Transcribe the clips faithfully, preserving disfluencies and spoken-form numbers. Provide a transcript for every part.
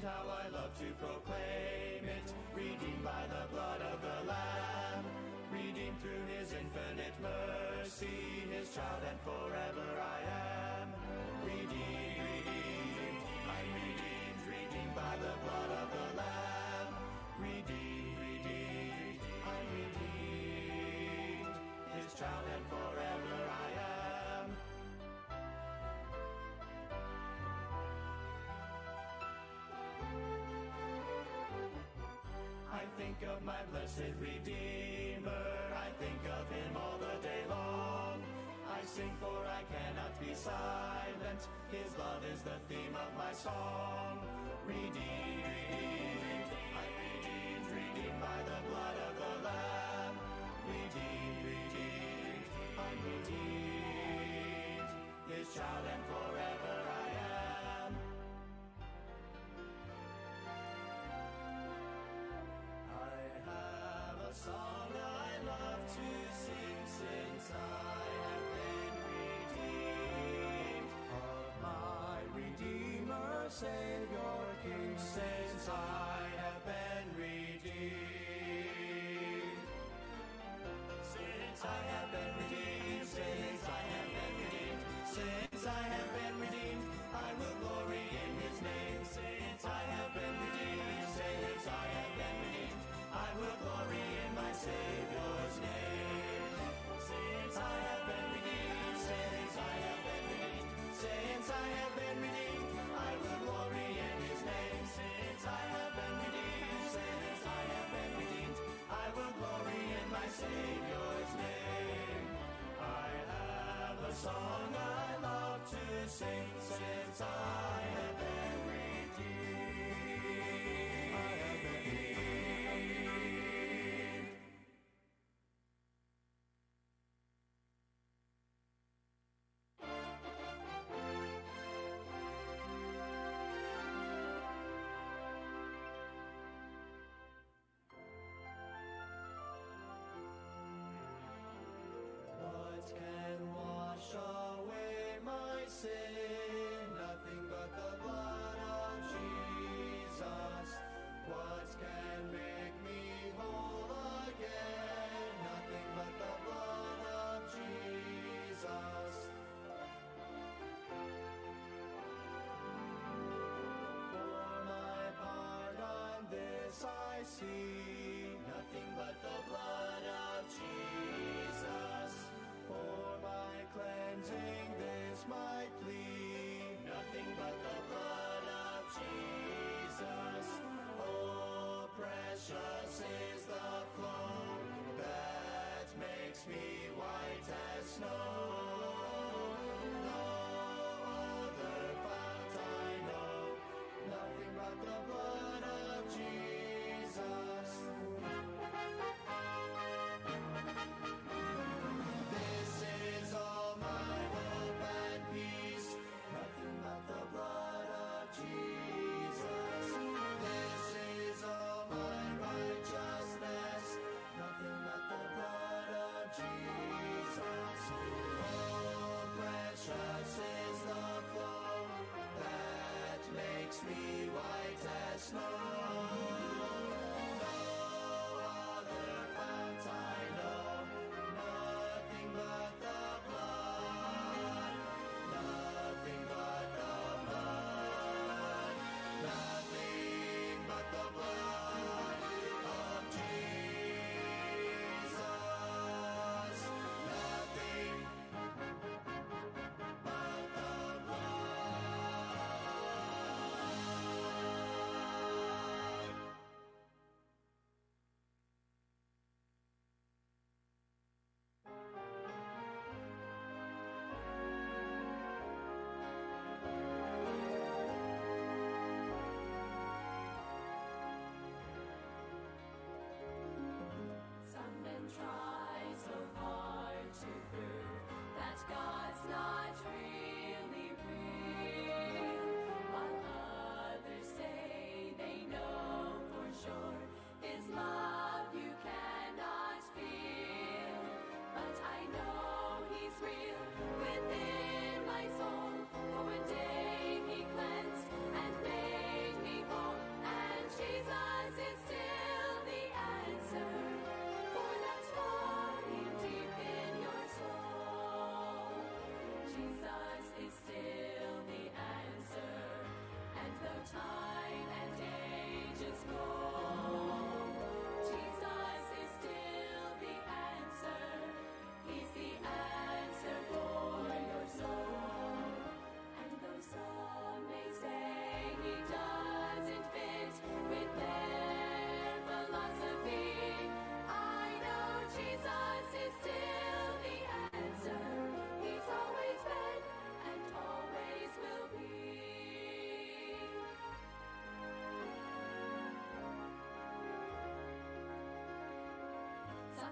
how I love to proclaim it. Redeemed by the blood of the Lamb, redeemed through his infinite mercy, his child and forever I am. Redeemed, redeemed, I'm redeemed, redeemed by the blood of the Lamb. Redeemed, redeemed, I'm redeemed, his child and forever I am. I think of my blessed Redeemer, I think of him all the day long. I sing for I cannot be silent, his love is the theme of my song. Redeemed, redeemed, I'm redeemed, redeemed by the blood of the Lamb. Redeemed, redeemed, I'm redeemed, his child and forever I am. A song I love to sing since I have been redeemed of my Redeemer, Savior, King, since I have been redeemed. Since I have been redeemed, since I have been redeemed, since I have been redeemed, I will glory in his name. Since I have been redeemed, since I have been redeemed, I will glory in my Savior's name. Since I have been redeemed, since I have been redeemed, since I have been redeemed, I will glory in his name. Since I have been redeemed, since I have been redeemed, I will glory in my Savior's name. I have a song I love to sing since I have been redeemed. I have been redeemed. Away my sin, nothing but the blood of Jesus. What can make me whole again? Nothing but the blood of Jesus. For my part on this I see, nothing but the blood of Jesus. For my cleansing this my plea, nothing but the blood of Jesus. Oh, precious is the flow that makes me white as snow. No other fount I know, nothing but the blood of Jesus.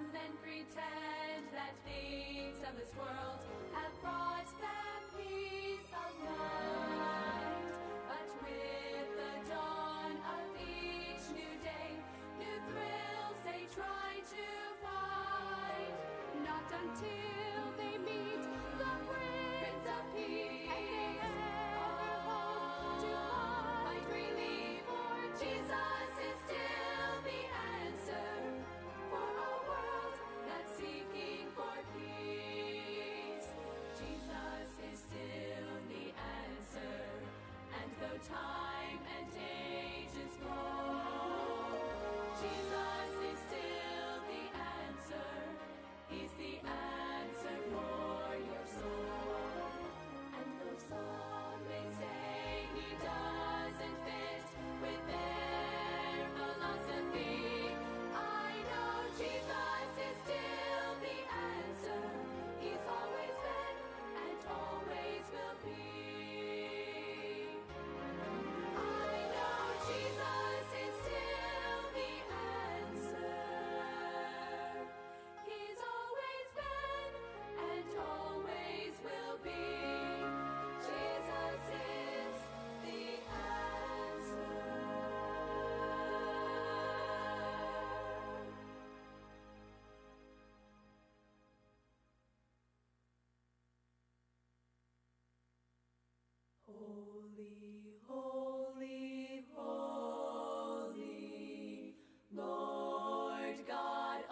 Some men pretend that things of this world have brought them peace of mind. But with the dawn of each new day, new thrills they try to find. Not until they meet the Prince of Peace are home to find relief. For Jesus is still the answer for a world that's seeking for peace. Jesus is still the answer, and though time and ages grow, Jesus is still the answer. He's the answer for your soul. And though some may say he doesn't fit with their philosophy, I know Jesus is still the answer. He's always been and always will be. I know Jesus is still the answer. He's always been and always will be. Jesus is the answer. Holy, holy, holy, Lord God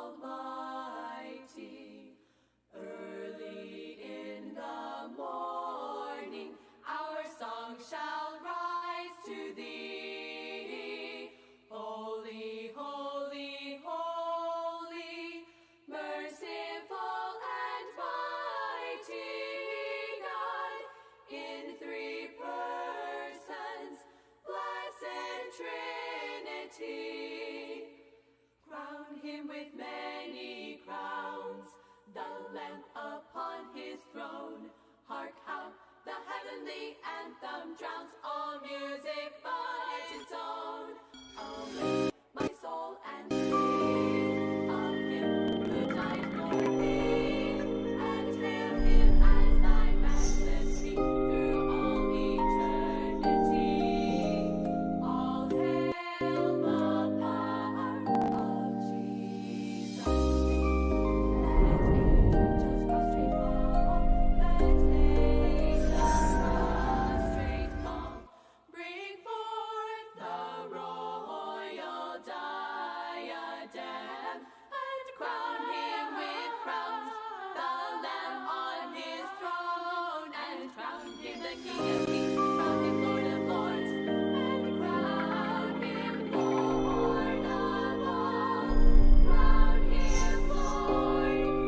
Almighty. Early in the morning, our song shall rise to thee. Holy, holy, holy, merciful and mighty God, in three persons, blessed Trinity. Crown him with many crowns, the Lamb upon his throne. Hark how the heavenly anthem drowns all music but its own. Awake, my soul, and sing of him who died for thee, and hail him as thy matchless King through all eternity. All hail the power of Jesus' name. Let angels prostrate fall, let nations prostrate fall. Bring forth the royal diadem, and crown him with crowns, the Lamb on his throne, and crown him the King of Kings, crown him Lord of Lords, and crown him Lord of all, crown him Lord of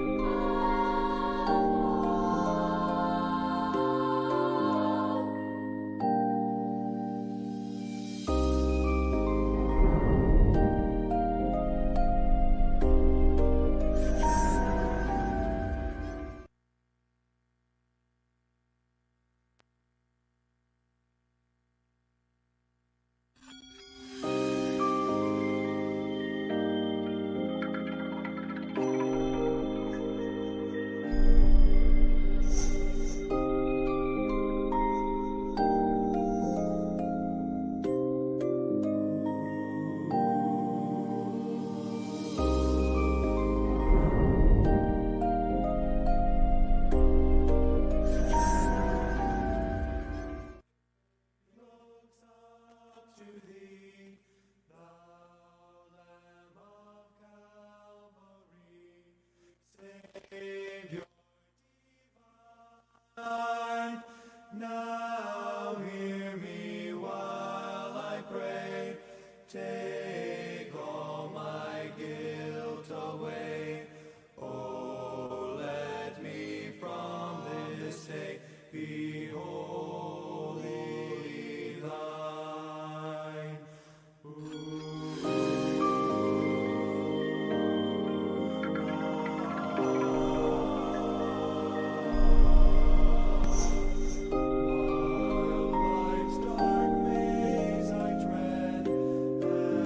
all. Looks up to thee, thou Lamb of Calvary, Savior divine. Now hear me while I pray. Take all my guilt away. Oh, let me from this day be wholly thine. While life's dark maze I tread,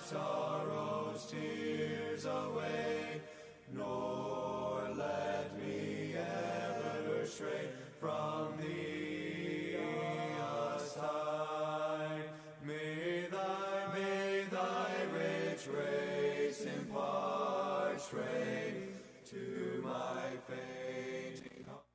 sorrows, tears away, nor let me ever stray from thee aside. May thy, may thy rich grace impart strength to my fainting heart.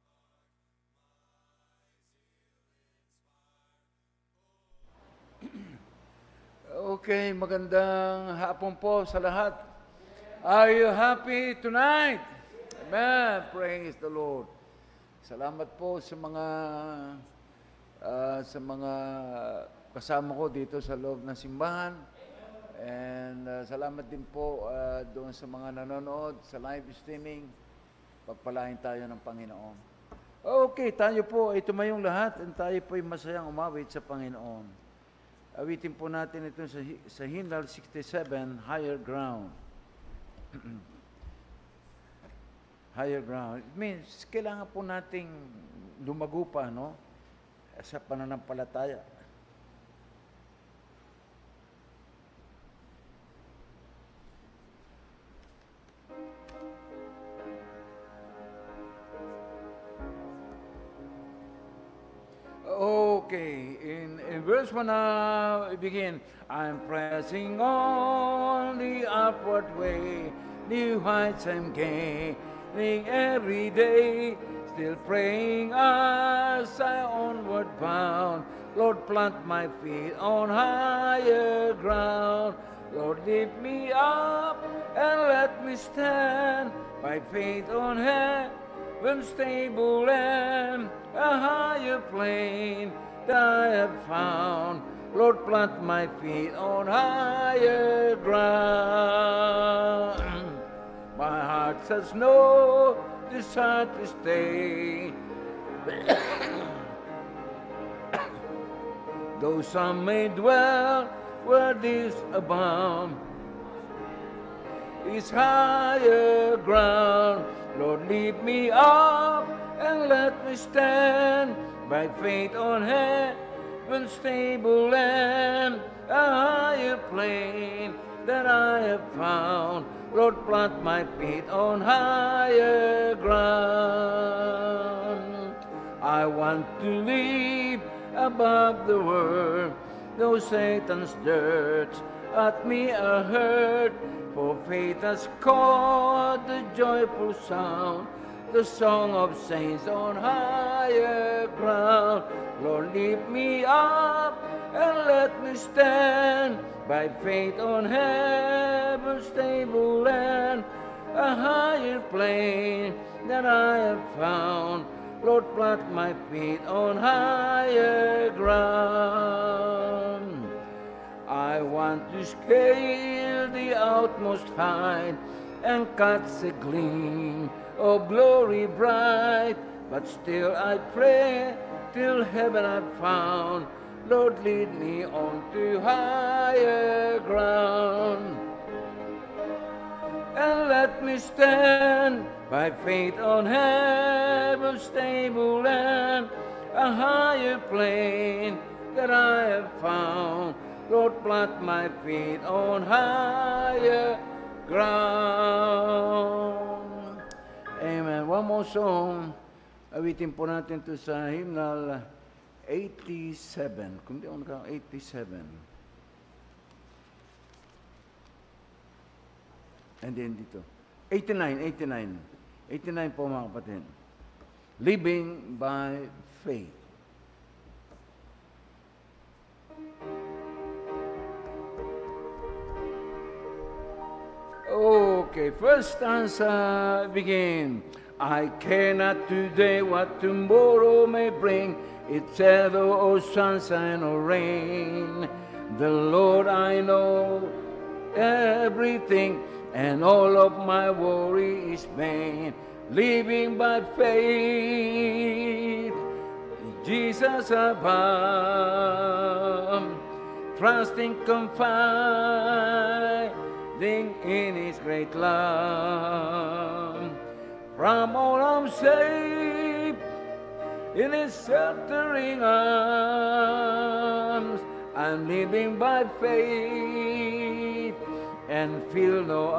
Okay, magandang hapon po sa lahat. Are you happy tonight? Amen. Praise the Lord. Salamat po sa mga uh, sa mga kasama ko dito sa loob ng simbahan. And uh, salamat din po uh, doon sa mga nanonood sa live streaming. Pagpalain tayo ng Panginoon. Okay, tayo po ay tumayong lahat and tayo po ay masayang umawit sa Panginoon. Awitin po natin ito sa, sa Hymnal sixty-seven, Higher Ground. Higher ground. It means, kailangan po nating lumago pa, no? Sa pananampalataya. Okay, in, in verse one, uh, we begin. I'm pressing on the upward way, new heights I'm gaining every day, still praying as I onward bound. Lord, plant my feet on higher ground. Lord, lift me up and let me stand by faith on heaven's stable land, a higher plane that I have found. Lord, plant my feet on higher ground. My heart says no, desire to stay. Though some may dwell where these abound, is higher ground. Lord, lift me up and let me stand by faith on heaven's stable land, a higher plane that I have found. Lord, plant my feet on higher ground. I want to live above the world, though Satan's dirt at me are heard. For faith has caught the joyful sound, the song of saints on higher ground. Lord, lift me up and let me stand by faith on heaven's stable land, a higher plane that I have found. Lord, plant my feet on higher ground. I want to scale the outmost height and catch a gleam of glory bright, but still I pray till heaven I've found. Lord, lead me on to higher ground, and let me stand by faith on heaven's stable land, a higher plane that I have found. Lord, plant my feet on higher ground. Amen. One more song. Awitin po natin ito sa Hymnal eighty-seven. Kung di ako naka eighty-seven. And then dito. eighty-nine, eighty-nine. eighty-nine po mga kapatid. Living by faith. Okay, first stanza begin. I care not today what tomorrow may bring, it's either or sunshine or rain. The Lord I know everything, and all of my worry is vain. Living by faith, Jesus above, trusting, confiding in His great love. From all I'm safe in His sheltering arms, I'm living by faith, feel no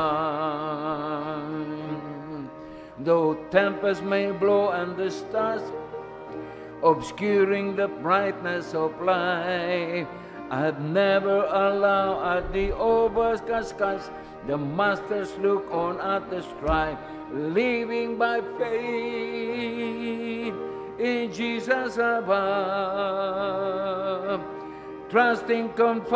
alarm. Though tempests may blow and the stars obscuring the brightness of life, I'd never allow at the overcast skies the masters look on at the strife, living by faith in Jesus above, trusting,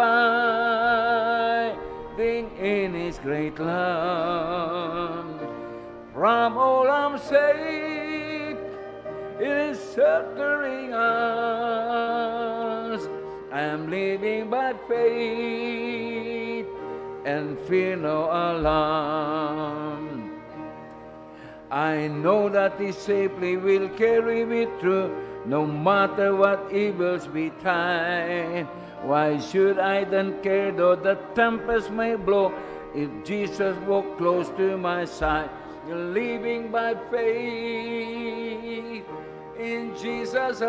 confiding in His great love. From all I'm saved, it is sheltering us. I am living by faith and fear no alarm. I know that He safely will carry me through, no matter what evils betide. Why should I then care though the tempest may blow, if Jesus walk close to my side? Living by faith in Jesus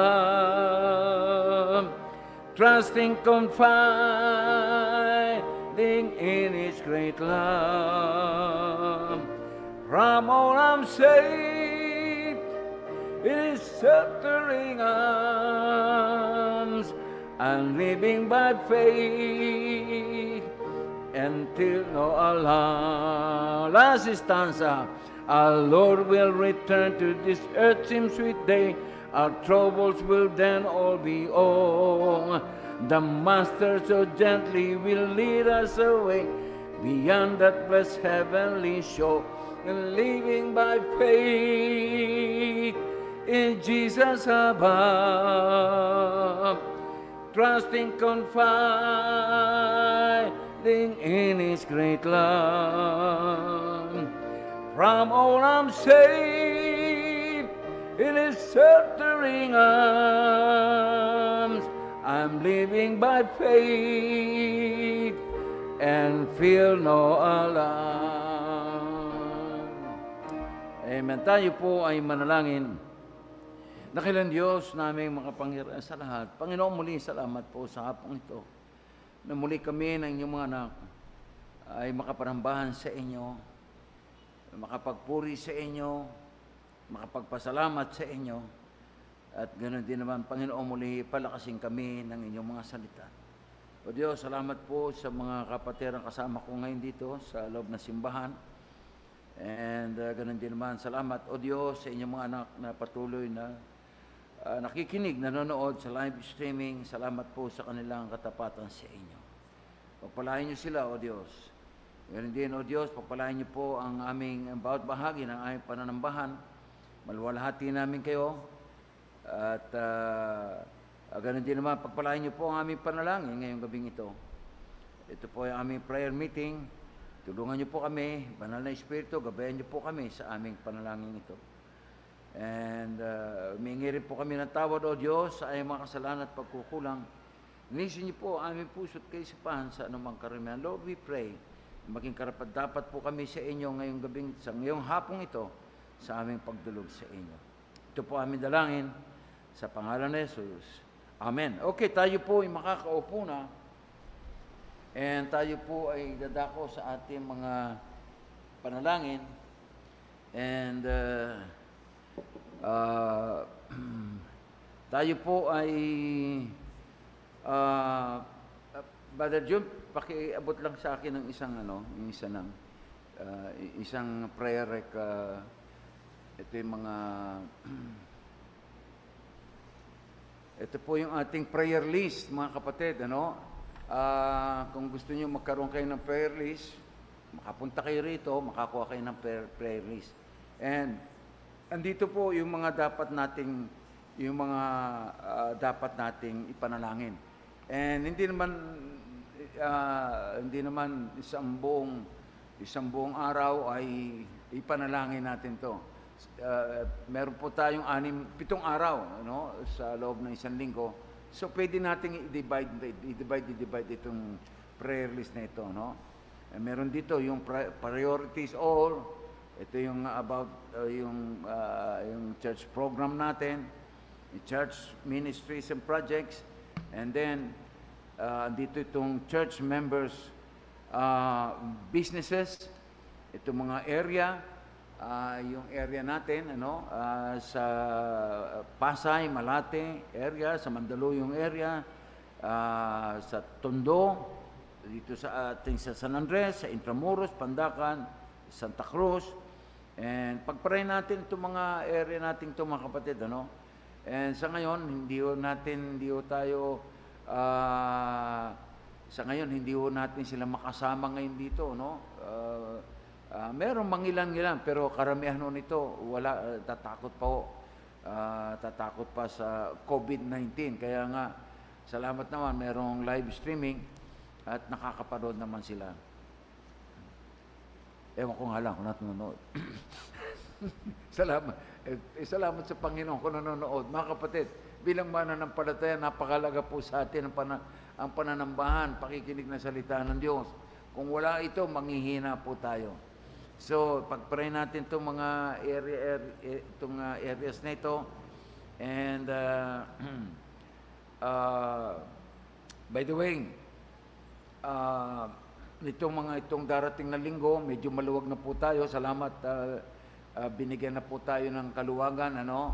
above, trusting, confiding in His great love. From all I'm saved, His sheltering arms. I'm living by faith until no alarm. Last stanza. Our Lord will return to this earth some sweet day. Our troubles will then all be o'er. The Master so gently will lead us away beyond that blessed heavenly shore. And living by faith in Jesus above, trusting, confiding in His great love. From all I'm saved, in His sheltering arms, I'm living by faith and feel no alarm. Amen. Tayo po ay manalangin. Dakilang Diyos naming makapangyarihan sa lahat. Panginoon, muli salamat po sa hapong ito na muli kami ng inyong mga anak ay makaparambahan sa inyo, makapagpuri sa inyo, makapagpasalamat sa inyo, at ganoon din naman, Panginoon, muli palakasin kami ng inyong mga salita. O Diyos, salamat po sa mga kapatirang kasama ko ngayon dito sa loob na simbahan. And uh, ganoon din naman, salamat, O Diyos, sa inyong mga anak na patuloy na uh, nakikinig, nanonood sa live streaming. Salamat po sa kanilang katapatan sa inyo. Pagpalain niyo sila, O Diyos. Ganoon din, O Diyos, pagpalain niyo po ang aming bawat bahagi ng aming pananambahan. Maluwalhati namin kayo. At uh, ganoon din naman, pagpalain niyo po ang aming panalangin ngayong gabing ito. Ito po yung aming prayer meeting. Tulungan niyo po kami, Banal na Espiritu, gabayan niyo po kami sa aming panalangin ito. And uh, humingi rin po kami ng tawad, O Diyos, sa aming mga kasalanan at pagkukulang. Linisin niyo po ang aming puso't kaisipan sa anumang karamihan. Lord, we pray, maging karapat-dapat po kami sa inyo ngayong gabing, sa ngayong hapong ito, sa aming pagdulog sa inyo. Ito po aming dalangin sa pangalan ni Jesus. Amen. Okay, tayo po ay makakaupo na. And tayo po ay dadako sa ating mga panalangin. And uh, uh, tayo po ay uh, Brother Jun, pakiabot lang sa akin ng isang ano, yung isa ng uh, isang prayer rec. Uh, ito yung mga ito po yung ating prayer list, mga kapatid, ano? Uh, kung gusto niyo magkaroon kayo ng prayer list, makapunta kayo rito, makakuha kayo ng prayer, prayer list. And andito po yung mga dapat nating yung mga uh, dapat nating ipanalangin. And hindi naman uh, hindi naman isang buong isang buong araw ay ipanalangin natin 'to. Uh, meron po tayong anim, pitong araw, no, sa loob ng isang linggo. So, pwede nating i-divide, i-divide, i-divide itong prayer list na ito, no? E, meron dito yung priorities all. Ito yung about uh, yung uh, yung church program natin, church ministries and projects, and then uh, dito itong church members ah, businesses, itong mga area, ah, yung area natin, ano, ah, sa Pasay, Malate area, sa Mandaluyong area, ah, sa Tondo, dito sa ating sa San Andres, sa Intramuros, Pandacan, Santa Cruz, and pagpray natin itong mga area natin itong mga kapatid, ano. And sa ngayon, hindi ho natin, hindi ho tayo, ah, sa ngayon, hindi ho natin sila makasama ngayon dito, no? Uh, uh, merong mangilan-ngilan, pero karamihan ho nito, wala, uh, tatakot pa ho. Uh, tatakot pa sa COVID nineteen. Kaya nga, salamat naman, merong live streaming at nakakapanood naman sila. Ewan ko nga lang kung nanonood. Salamat. Eh, eh, salamat sa Panginoon kung nanonood. Mga kapatid, bilang mananampalataya, napakalaga po sa atin ang, pana, ang pananambahan, pakikinig na salita ng Diyos. Kung wala ito, manghihina po tayo. So, pagpray natin itong mga area, area, itong, uh, areas na ito. And, uh, uh, by the way, uh, itong mga itong darating na linggo, medyo maluwag na po tayo. Salamat. Uh, Uh, binigyan na po tayo ng kaluwagan, ano,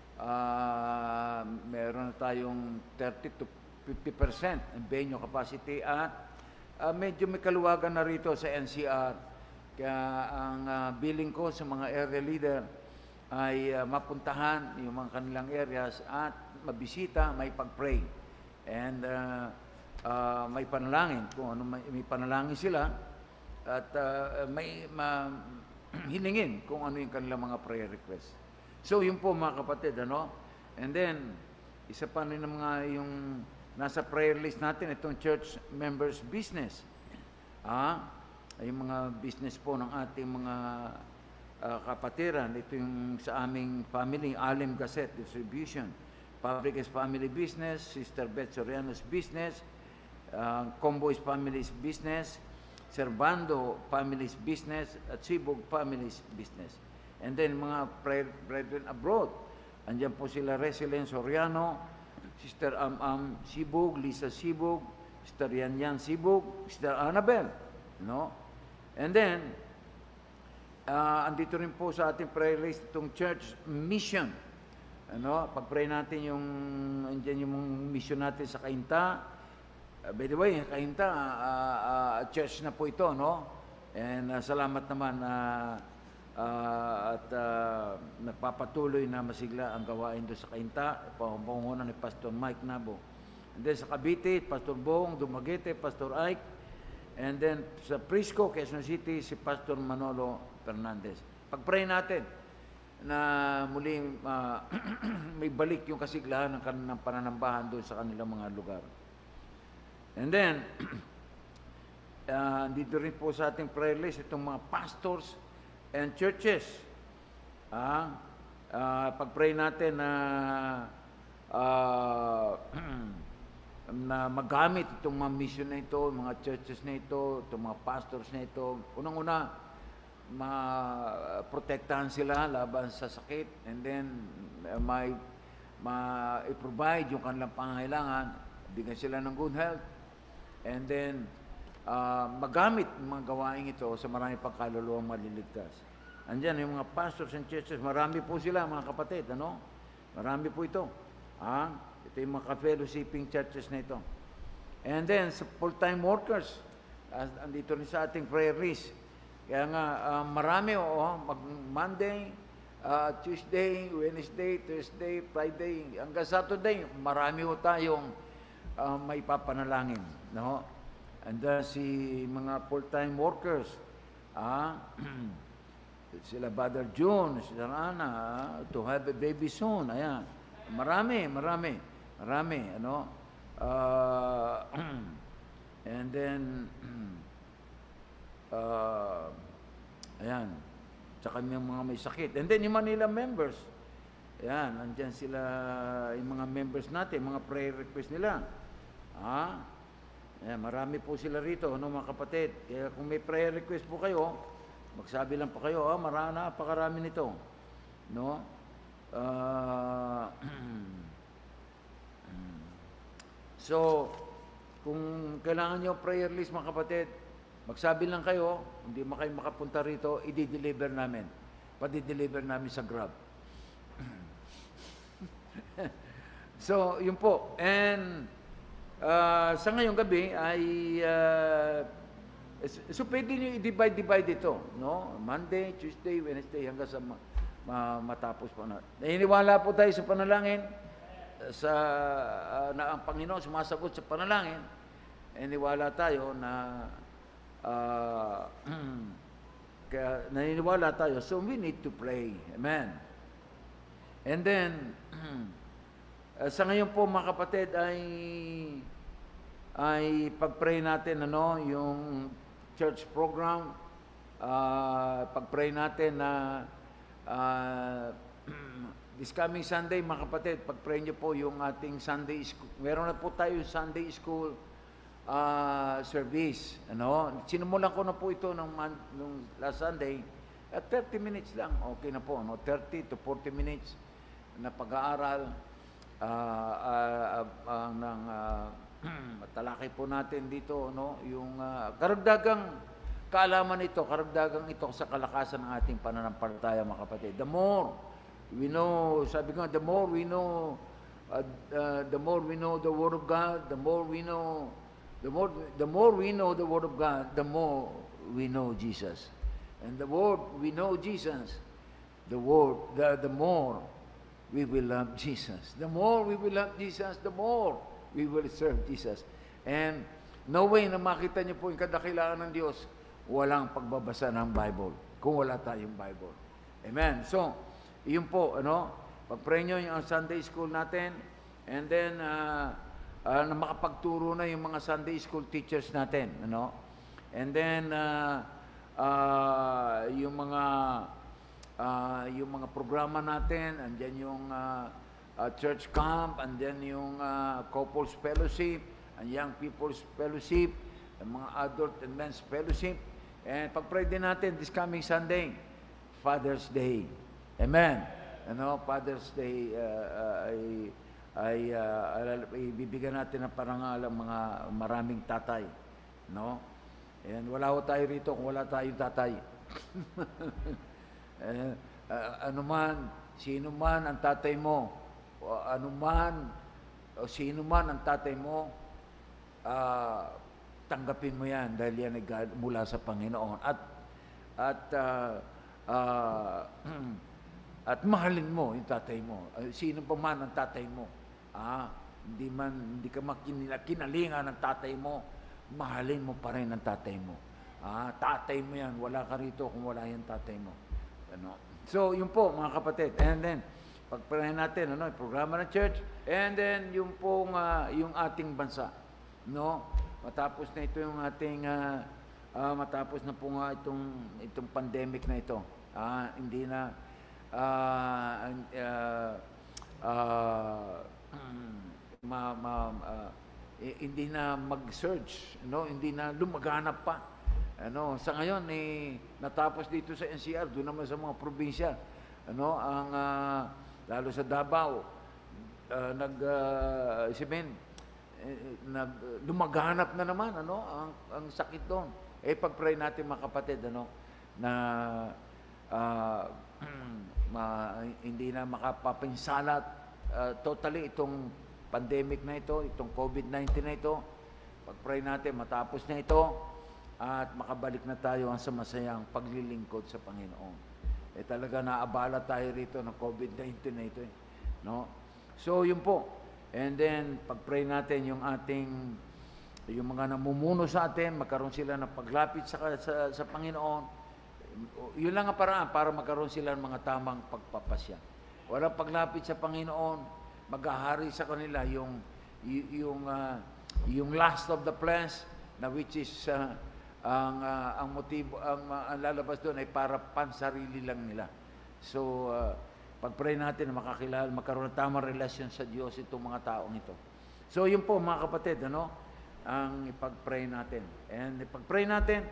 uh, meron na tayong thirty to fifty percent venue capacity at uh, medyo may kaluwagan na rito sa N C R. Kaya ang uh, billing ko sa mga area leader ay uh, mapuntahan yung mga kanilang areas at mabisita, may pag-pray. And uh, uh, may panalangin, kung ano may, may panalangin sila at uh, may ma, hilingin kung ano yung kanilang mga prayer request. So, yun po mga kapatid, ano? And then, isa pa rin ng mga yung nasa prayer list natin, itong church members business. Ah, yung mga business po ng ating mga uh, kapatiran. Ito yung sa aming family, Alim Gazette Distribution. Fabric's Family Business, Sister Beth Soriano's business, uh, Combo's Family's business, Servando Family's business, at Sibog Family's business. And then mga brethren abroad, andyan po sila Resilien Soriano, Sister Am Am Sibog, Lisa Sibog, Sister Yan Yan Sibog, Sister Annabel, no? And then, uh, andito rin po sa ating prayer list itong church mission. Ano, pag-pray natin yung, andyan yung mission natin sa Cainta. Uh, by the way, Cainta, uh, uh, church na po ito, no? And uh, salamat naman uh, uh, at uh, nagpapatuloy na masigla ang gawain doon sa Cainta, pamumuhunan ni Pastor Mike Nabo. And then sa Cavite, Pastor Bong Dumaguete, Pastor Ike. And then sa Prisco, Quezon City, si Pastor Manolo Fernandez. Pag-pray natin na muling uh, may balik yung kasiglahan ng kanilang pananambahan doon sa kanilang mga lugar. And then, uh, dito rin po sa ating prayer list itong mga pastors and churches. Ah, uh, pag-pray natin na uh, na magamit itong mga mission na ito, mga churches na ito, itong mga pastors na ito. Unang-una, ma-protektahan sila laban sa sakit, and then uh, may ma-provide yung kanilang pangangailangan, bigyan sila ng good health. And then, uh, magamit ang mga gawain ito sa marami pang kaluluwang maliligtas. Andiyan, yung mga pastors and churches, marami po sila, mga kapatid, ano? Marami po ito. Ah, ito yung mga ka-fellowshipping churches na ito. And then, sa full-time workers, uh, andito rin sa ating prayer list. Kaya nga, uh, marami, oo, mag-Monday, uh, Tuesday, Wednesday, Thursday, Friday, hanggang Saturday, marami po tayong Uh, may papanalangin, no? And uh, si mga full-time workers, ah, sila Brother June, sila Ana, ah, to have a baby soon, ayan. Marami, marami, marami, ano? Uh, and then, uh, ayan, tsaka yung mga may sakit. And then yung Manila members, ayan, andyan sila, yung mga members natin, mga prayer request nila. Ah, eh, marami po sila rito, ano mga kapatid. Kaya kung may prayer request po kayo, magsabi lang po kayo, ah, marami, napakarami nito. No? Uh, so, kung kailangan nyo prayer list mga kapatid, Magsabi lang kayo, hindi mo kayo makapunta rito, i-deliver namin. Padi-deliver namin sa Grab. So, yun po. And uh, sa ngayong gabi ay uh, so pwede nyo i-divide-divide ito, no? Monday, Tuesday, Wednesday, hanggang sa ma ma matapos po na. Naniniwala po tayo sa panalangin, sa uh, na ang Panginoon sumasagot sa panalangin. Naniniwala tayo na uh, kaya naniniwala tayo, so we need to pray. Amen. And then, uh, sa ngayon po mga kapatid ay ay pag-pray natin ano, yung church program, uh, pag-pray natin na uh, this coming Sunday, mga kapatid, pag-pray nyo po yung ating Sunday school. Meron na po tayo yung Sunday school uh, service. Ano? Sinumulan ko na po ito nung, nung last Sunday. At thirty minutes lang, okay na po. No? thirty to forty minutes na pag-aaral uh, uh, uh, uh, ng uh, matalakay po natin dito, no? Yung uh, karagdagang kaalaman ito, karagdagang ito sa kalakasan ng ating pananampalataya, mga kapatid. The more we know, sabi ko, the more we know, uh, uh, the more we know the Word of God, the more we know, the more, the more we know the Word of God, the more we know Jesus. And the more we know Jesus, the word, the, the more we will love Jesus. The more we will love Jesus, the more we will serve Jesus. And no way na makita niyo po yung kadakilaan ng Diyos, walang pagbabasa ng Bible, kung wala tayong Bible. Amen. So, yun po, ano, pag-pray nyo yung Sunday school natin, and then, uh, uh, na makapagturo na yung mga Sunday school teachers natin, ano, and then, uh, uh, yung mga, uh, yung mga programa natin, andyan yung, uh, Uh, church camp, and then yung uh, couples fellowship, and young people's fellowship, and mga adult and men's fellowship. And pag-pray din natin this coming Sunday, Father's Day. Amen. Ano, Father's Day uh, uh, ay ay uh, ibibigyan natin ng parangal ang mga maraming tatay, no? And wala ho tayo rito kung wala tayong tatay. eh, uh, ano man, sino man ang tatay mo, o ano man, o sino man ang tatay mo, uh, tanggapin mo yan dahil yan ay mula sa Panginoon. At at uh, uh, at mahalin mo yung tatay mo. Uh, sino pa man ang tatay mo, ah, hindi man hindi ka makinalingan ng tatay mo, mahalin mo pa rin ang tatay mo. Ah, tatay mo yan, wala ka rito kung wala yung tatay mo. Ano? So, yun po mga kapatid. And then pagparahin natin, ano, yung programa ng church, and then yung pong, uh, yung ating bansa, no? Matapos na ito yung ating, uh, uh, matapos na po nga itong, itong pandemic na ito, ah, hindi na, uh, uh, uh, ma, ma, uh, hindi na mag-surge, no? Hindi na lumaganap pa. Ano, sa ngayon, eh, natapos dito sa N C R, doon naman sa mga probinsya, ano, ang, uh, lalo sa Davao, uh, nag, uh, simen, eh, nag, uh, lumaganap na naman, ano, ang, ang sakit doon. Eh, pag-pray natin mga kapatid, ano, na uh, ma, hindi na makapapinsalat uh, totally itong pandemic na ito, itong COVID nineteen na ito. Pag-pray natin, matapos na ito, at makabalik na tayo sa masayang paglilingkod sa Panginoon. Eh talaga naabala tayo rito ng COVID nineteen na ito, eh, no? So yun po. And then pag-pray natin yung ating yung mga namumuno sa atin, magkaroon sila ng paglapit sa sa, sa Panginoon. Yun lang ang paraan para magkaroon sila ng mga tamang pagpapasya. Walang paglapit sa Panginoon, maghahari sa kanila yung yung uh, yung lust of the flesh, na which is uh, ang uh, ang motibo ang, uh, ang lalabas doon ay para pansarili lang nila. So uh, pag-pray natin na makakilala, magkaroon ng tamang relasyon sa Diyos itong mga taong ito. So yun po mga kapatid, ano, ang ipag-pray natin. And ipag-pray natin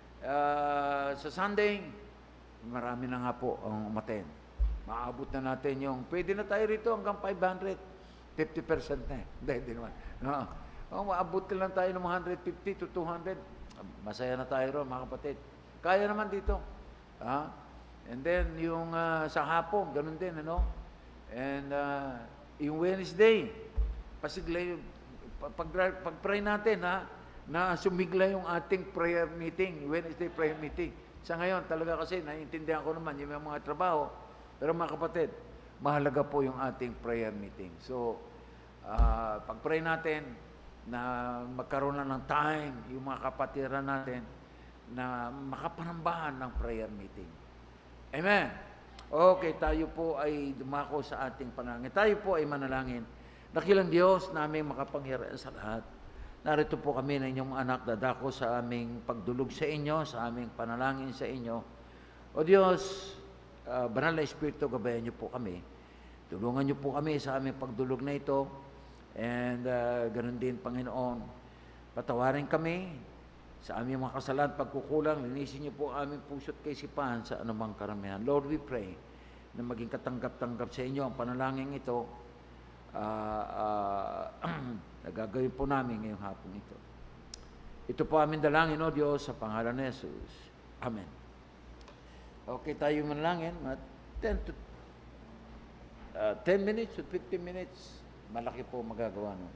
uh, sa Sunday, marami na nga po ang umaten. Maabot na natin yung, pwede na tayo rito hanggang five hundred, fifty percent na eh. Hindi, hindi naman. No. Oh, maabot lang tayo ng one hundred fifty to two hundred. Masaya na tayo ron, mga kapatid. Kaya naman dito. Ha? And then, yung uh, sa hapon, ganun din, ano? And uh, yung Wednesday, pasigla yung, pag, pag-pray natin, ha? Na sumigla yung ating prayer meeting, Wednesday prayer meeting. Sa ngayon, talaga kasi, naiintindihan ko naman yung mga trabaho. Pero mga kapatid, mahalaga po yung ating prayer meeting. So, uh, pag-pray natin, na magkaroon na ng time, yung mga kapatiran natin, na makapanambahan ng prayer meeting. Amen. Okay, tayo po ay dumako sa ating panalangin. Tayo po ay manalangin. Dakilang Diyos naming makapangyarihan sa lahat. Narito po kami ng inyong anak, dadako sa aming pagdulog sa inyo, sa aming panalangin sa inyo. O Diyos, uh, Banal na Espiritu, gabayan niyo po kami. Tulungan niyo po kami sa aming pagdulog na ito. And uh, ganun din, Panginoon, patawarin kami sa aming mga kasalanan, pagkukulang, linisin niyo po aming puso't kaisipan sa anumang karamihan. Lord, we pray na maging katanggap-tanggap sa inyo ang panalangin ito, uh, uh, nagagawin po namin ngayong hapon ito. Ito po aming dalangin, O Diyos, sa pangalan ni Jesus. Amen. Okay, tayo manalangin. ten to uh, ten minutes to fifteen minutes. Malaki po magagawa nun.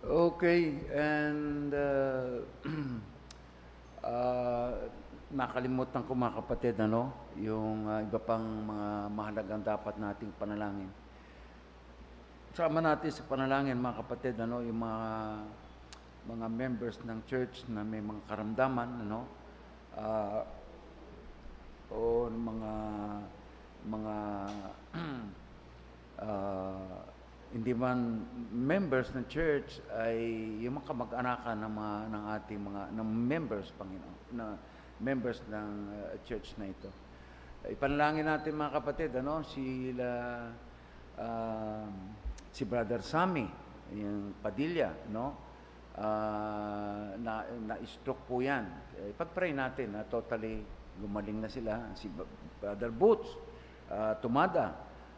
Okay, and uh, uh, nakalimutan ko mga kapatid, ano, yung uh, iba pang mga mahalagang dapat nating panalangin. Sama natin sa panalangin mga kapatid, ano, yung mga mga members ng church na may mga karamdaman, ano, uh, o mga mga uh, hindi man members ng church ay yung mga kamag-anakan ng mga ng ating mga ng members Panginoon na members ng uh, church na ito. Ipanalangin natin mga kapatid, ano, sila uh, si Brother Sammy, yung Padilla, no? Uh, na na-stroke po yan. Ipag-pray natin na totally gumaling na sila. Si Brother Boots, uh, tumada.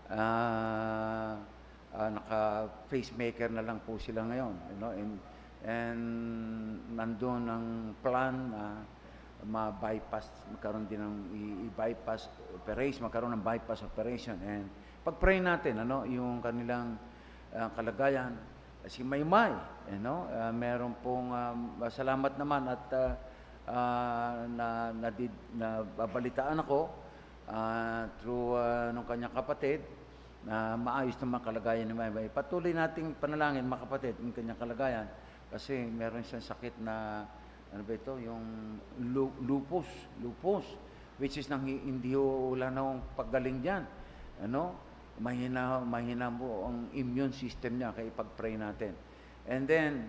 Uh, uh, naka-pacemaker na lang po sila ngayon. You know? And, and nandun ang plan na uh, ma-bypass, magkaroon din ng i-bypass operation, magkaroon ng bypass operation. And pag-pray natin, ano, yung kanilang uh, kalagayan. Si Maymay, you know, uh, meron pong uh, salamat naman at uh, uh, na, na, na babalitaan ako uh, through uh, nung kanyang kapatid na maayos naman kalagayan ni Maymay. Patuloy nating panalangin mga kapatid yung kanyang kalagayan kasi meron siyang sakit na ano ba ito, yung lupus, lupus, which is nang hindi wala na akong paggaling diyan. Ano? Mahina, mahina mo ang immune system niya kaya ipag-pray natin. And then,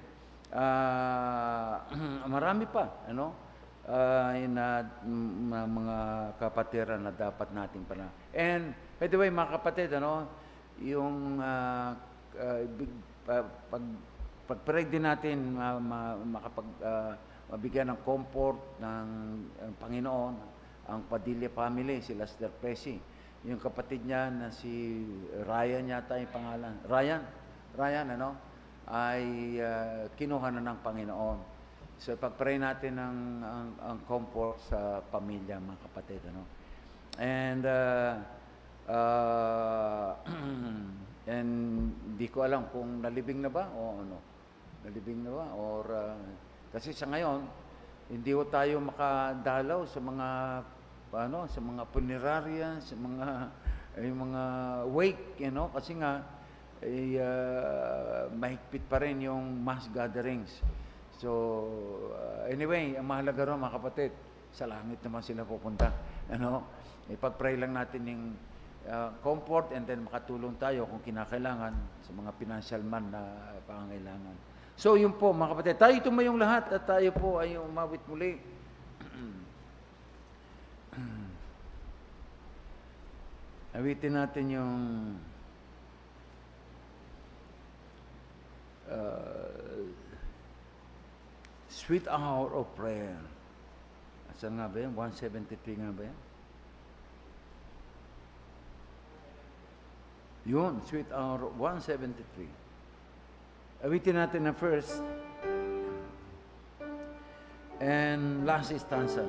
uh, marami pa, ano, uh, na, na mga kapatiran na dapat nating pala. And, by the way, mga kapatid, ano, yung uh, uh, pag, pag-pray din natin, uh, ma, makapag, uh, mabigyan ng comfort ng uh, Panginoon, ang Padilla family, si Lester Pesi. Yung kapatid niya na si Ryan yata yung pangalan. Ryan, Ryan ano, ay uh, kinuha na ng Panginoon. So pag-pray natin ang, ang, ang comfort sa pamilya, mga kapatid, ano. And uh, uh, and di ko alam kung nalibing na ba o ano. Nalibing na ba or uh, kasi sa ngayon hindi ko tayo makadalaw sa mga ano, sa mga punerarya, sa mga ay mga wake, you know, kasi nga ay uh, mahigpit pa rin yung mass gatherings. So uh, anyway, ang mahalaga ron mga kapatid, sa langit naman sila pupunta, ano. Ipag-pray lang natin yung uh, comfort and then makatulong tayo kung kinakailangan sa mga financial man na pangangailangan. So yun po mga kapatid, tayo tumayong lahat at tayo po ay umawit muli. Awitin natin yung uh, Sweet Hour of Prayer. Asan nga ba yan? one seventy-three nga ba yan? Yun, Sweet Hour one seventy-three. Awitin natin na first and last stanza.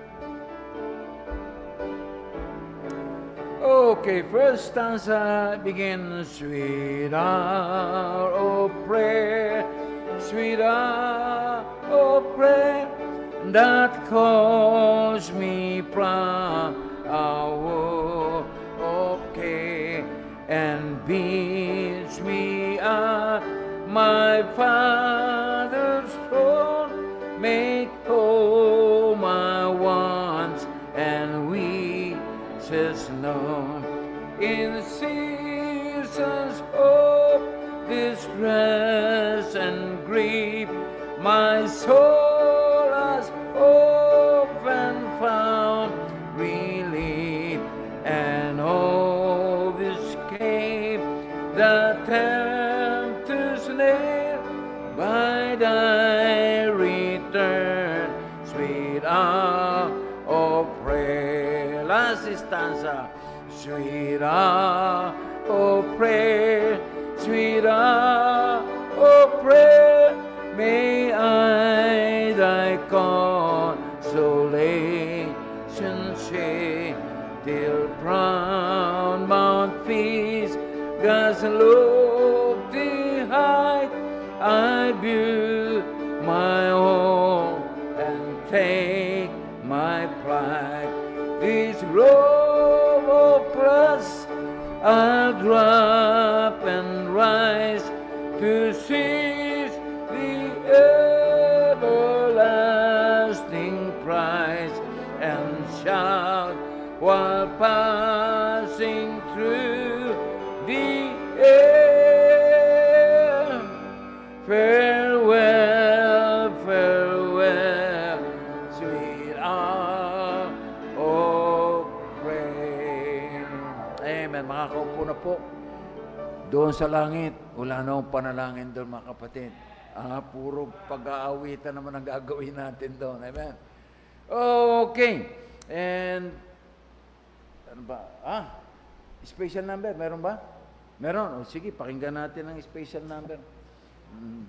Okay, first stanza begins. Sweet hour of prayer, sweet hour of prayer, that calls me from hour of care and bids me at my Father's throne, make whole my wants and weaknesses known. In seasons of distress and grief, my soul has often found relief, and all escape the tempter's net by thy return, sweet hour of prayer. Last stanza. Sweet hour of prayer, sweet hour of prayer, may I thy consolation share, till proud Mount Peace, God's lofty height, I build my home and take my pride. This robe of rust I'll drop and rise to seize the everlasting prize and shout while passing through the air. Farewell, farewell, sweet hour of prayer. Amen. Makakaupo na po. Doon sa langit, wala na akong panalangin doon, mga kapatid. Ah, puro pag-aawitan naman ang gagawin natin doon. Amen. Okay. And, ano ba? Ah, special number. Meron ba? Meron. O, sige, pakinggan natin ang special number. Hmm.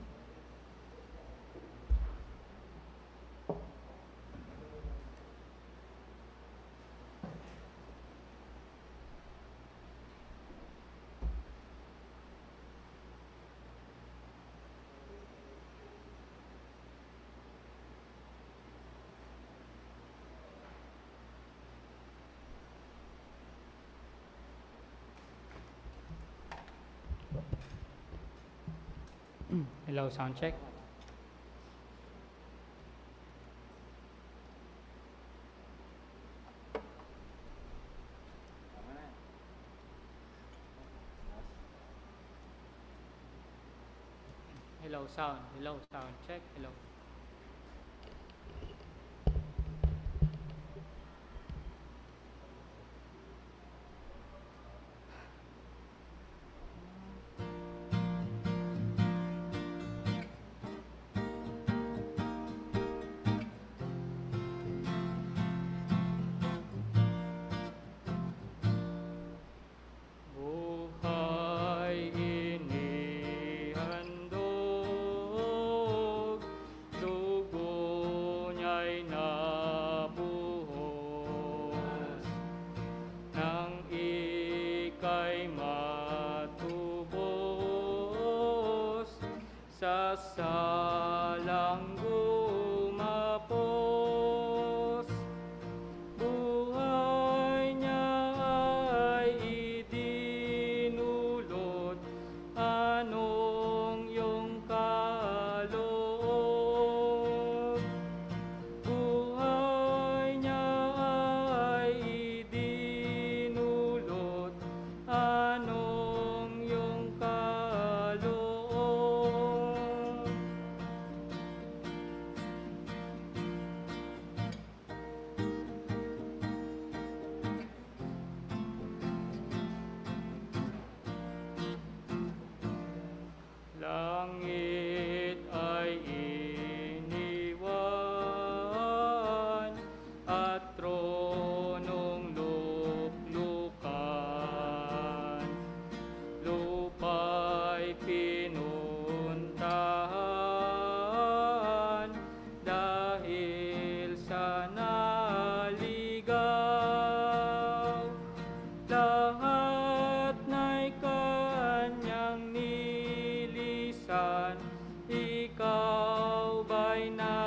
Hello, sound check. Hello, sound. Hello, sound check. Hello. Buhay inihandog, dugo niya'y nabuhos, nang ika'y matubos, sa salang gumapos. Buhay niya ay idinulot, anong iyong kaloob? Buhay niya ay idinulot, anong iyong kaloob? Langit ay iniwan at tronong luklukan, lupa'y pinuntahan dahil sa naligaw. Lahat na'y kanyang nilisan, ikaw ba'y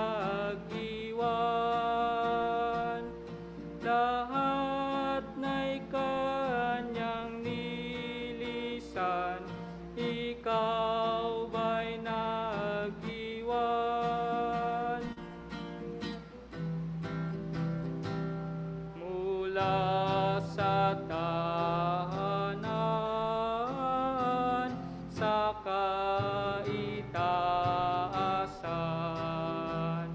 nag-iwan? Lahat na'y kanyang nilisan, ikaw ba'y nag-iwan? Mula sa tahanan, sa kaitaasan,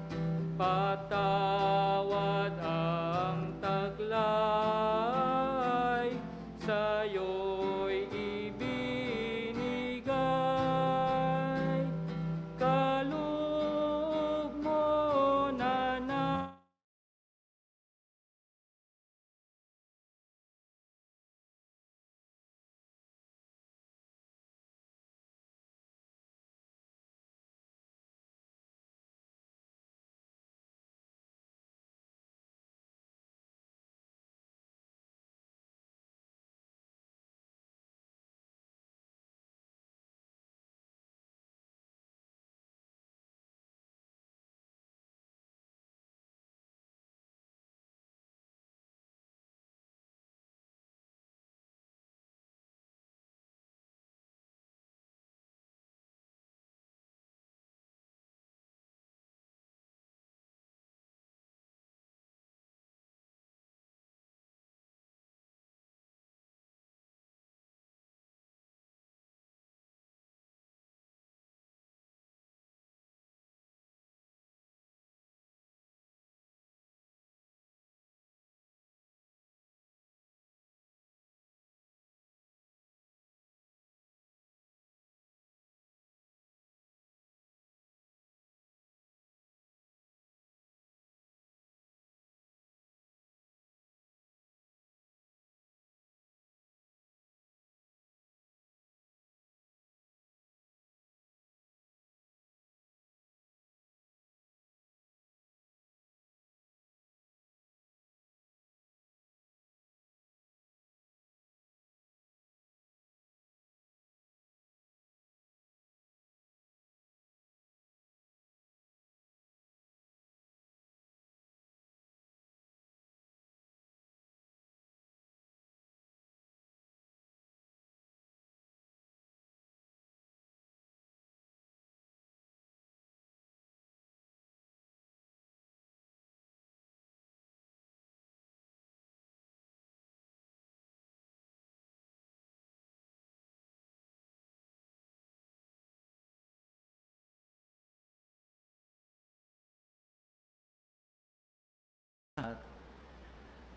patawad ang taglay, sa'yo'y ibinigay. Kaloob mo na na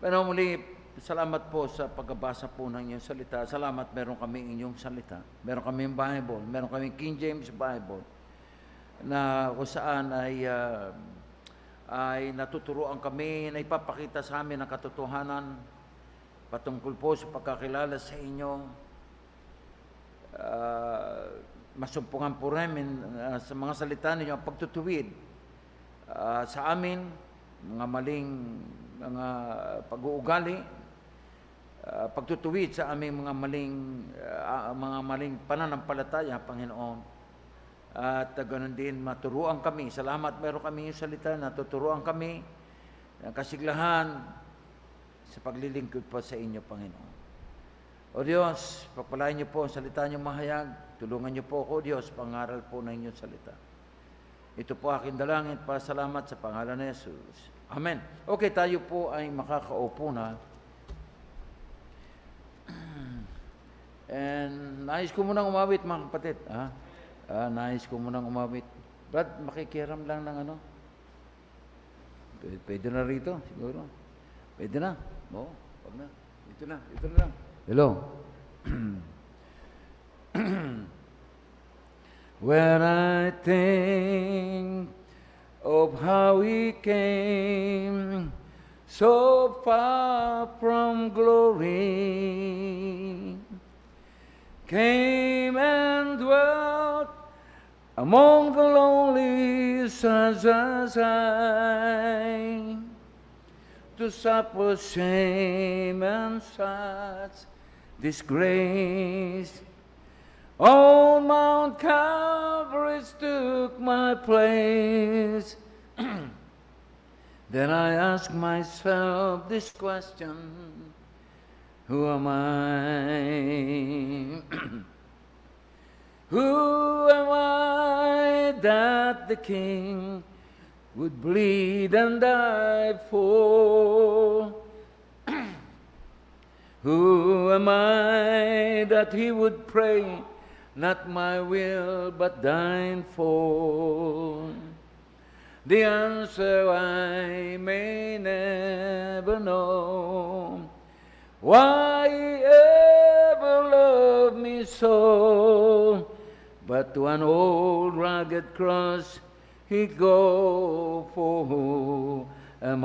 Pero muli, salamat po sa pagbabasa po ng inyong salita. Salamat meron kami inyong salita. Meron kami Bible, meron kami King James Bible na kung saan ay uh, ay natuturuan kami, na ipapakita sa amin ang katotohanan patungkol po sa pagkakilala sa inyo. Uh, masumpungan po namin uh, sa mga salita ninyo ang pagtutuwid uh, sa amin, mga maling mga pag-uugali, uh, pagtutuwid sa aming mga maling uh, mga maling pananampalataya, Panginoon. At uh, ganoon din maturuan kami. Salamat meron kami yung salita, natuturuan kami ng kasiglahan sa paglilingkod po sa inyo, Panginoon. O Diyos, pagpalain niyo po ang salita niyo mahayag. Tulungan niyo po ako, Diyos, pangaral po ng inyong salita. Ito po aking dalangin, pasalamat sa pangalan ni Jesus. Amen. Okay, tayo po ay makakaupo na. And nais ko munang umawit, mga kapatid. Ha? Ah, nais ko munang umawit. Brad, makikiram lang ng ano? Pwede, pwede na rito, siguro. Pwede na. Oo, wag na. Ito na, ito na lang. Hello. When I think of how we came so far from glory, came and dwelt among the lonely such as I, to suffer shame and such disgrace. On Mount Calvary took my place. Then I ask myself this question: who am I? Who am I that the King would bleed and die for? Who am I that he would pray, not my will but thine for? The answer I may never know, why he ever loved me so, but to an old rugged cross he go, for who am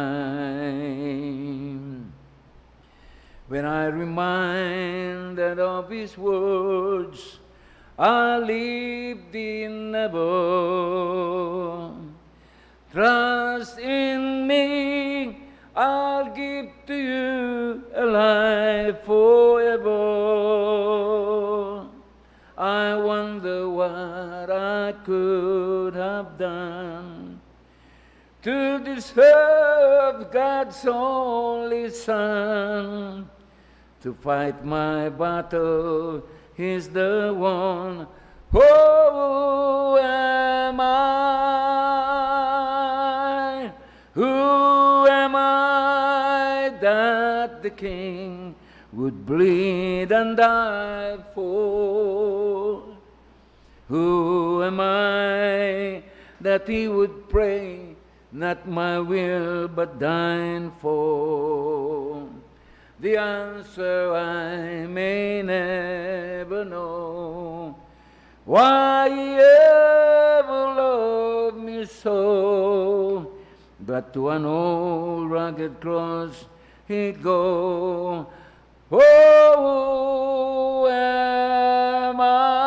I? When I reminded of his words, I live thee never. Trust in me, I'll give to you a life forever. I wonder what I could have done to deserve God's only Son. To fight my battle, he's the one. Who am I? Who am I that the King would bleed and die for? Who am I that he would pray, not my will but thine for? The answer I may never know, why he ever loved me so, but to an old rugged cross he'd go. Oh, am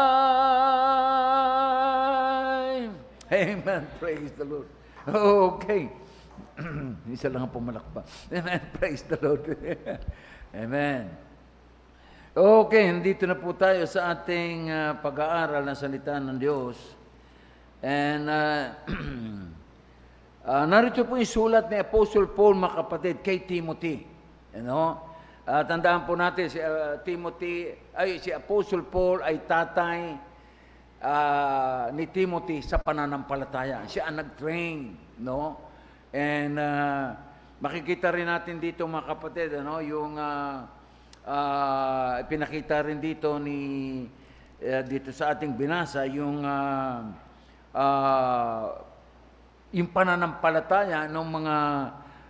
I? Amen. Praise the Lord. Okay. Isa lang ang pumalakpa. Amen. Praise the Lord. Amen. Okay, dito na po tayo sa ating uh, pag-aaral ng salita ng Diyos. And uh, uh, narito po yung sulat ni Apostle Paul, mga kapatid, kay Timothy. You know? Uh, tandaan po natin, si uh, Timothy, ay si Apostle Paul ay tatay uh, ni Timothy sa pananampalataya. Siya ang nag-train, no? And uh, makikita rin natin dito, mga kapatid, ano, yung uh, uh, pinakita rin dito ni uh, dito sa ating binasa yung uh, uh, yung pananampalataya ng mga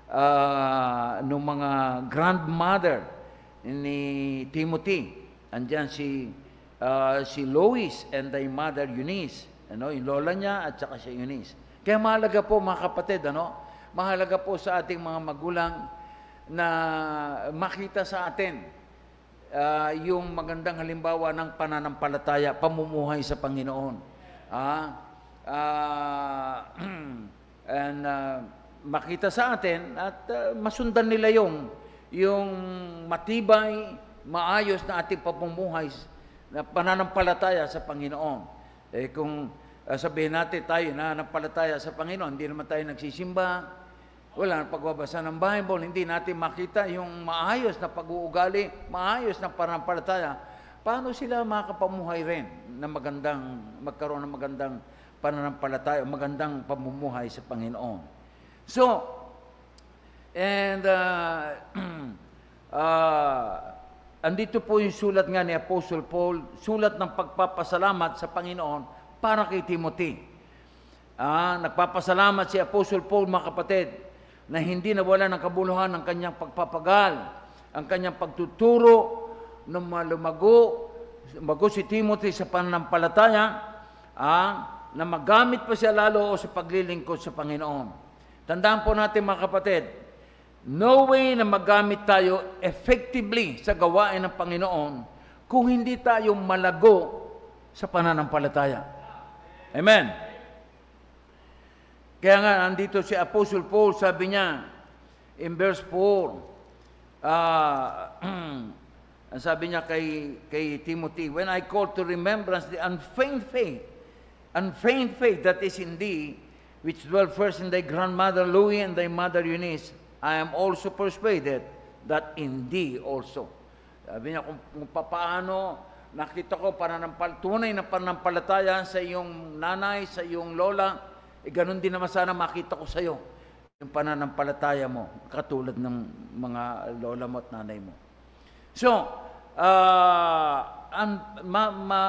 uh, nung mga grandmother ni Timothy. Andiyan si uh, si Lois and the mother Eunice, ano, yung lola niya at saka si Eunice. Kaya mahalaga po mga kapatid, ano, mahalaga po sa ating mga magulang na makita sa atin uh, yung magandang halimbawa ng pananampalataya, pamumuhay sa Panginoon. Ah, uh, and uh, makita sa atin at uh, masundan nila yung yung matibay, maayos na ating pamumuhay na pananampalataya sa Panginoon. Eh kung uh, sabihin natin tayo na nanampalataya sa Panginoon, hindi naman tayo nagsisimba, wala nang pagbabasa ng Bible, hindi natin makita yung maayos na pag-uugali, maayos na pananampalataya, paano sila makapamuhay rin na magandang, magkaroon ng magandang pananampalataya, magandang pamumuhay sa Panginoon. So, and uh, uh, andito po yung sulat nga ni Apostle Paul, sulat ng pagpapasalamat sa Panginoon para kay Timothy. Ah, nagpapasalamat si Apostle Paul, mga kapatid, na hindi nawala ng kabuluhan ang kanyang pagpapagal, ang kanyang pagtuturo na lumago, lumago si Timothy sa pananampalataya, ah, na magamit pa siya lalo sa paglilingkod sa Panginoon. Tandaan po natin mga kapatid, no way na magamit tayo effectively sa gawain ng Panginoon kung hindi tayo malago sa pananampalataya. Amen. Kaya nga, andito si Apostle Paul, sabi niya, in verse four, uh, ang sabi niya kay, kay Timothy, when I call to remembrance the unfeigned faith, unfeigned faith that is in thee, which dwelt first in thy grandmother Louis and thy mother Eunice, I am also persuaded that in thee also. Sabi niya, kung, kung paano nakita ko pananampal, tunay na pananampalataya sa iyong nanay, sa iyong lola, eh, ganun din naman sana makita ko sa iyo yung pananampalataya mo, katulad ng mga lola mo at nanay mo. So, uh, an, ma, ma,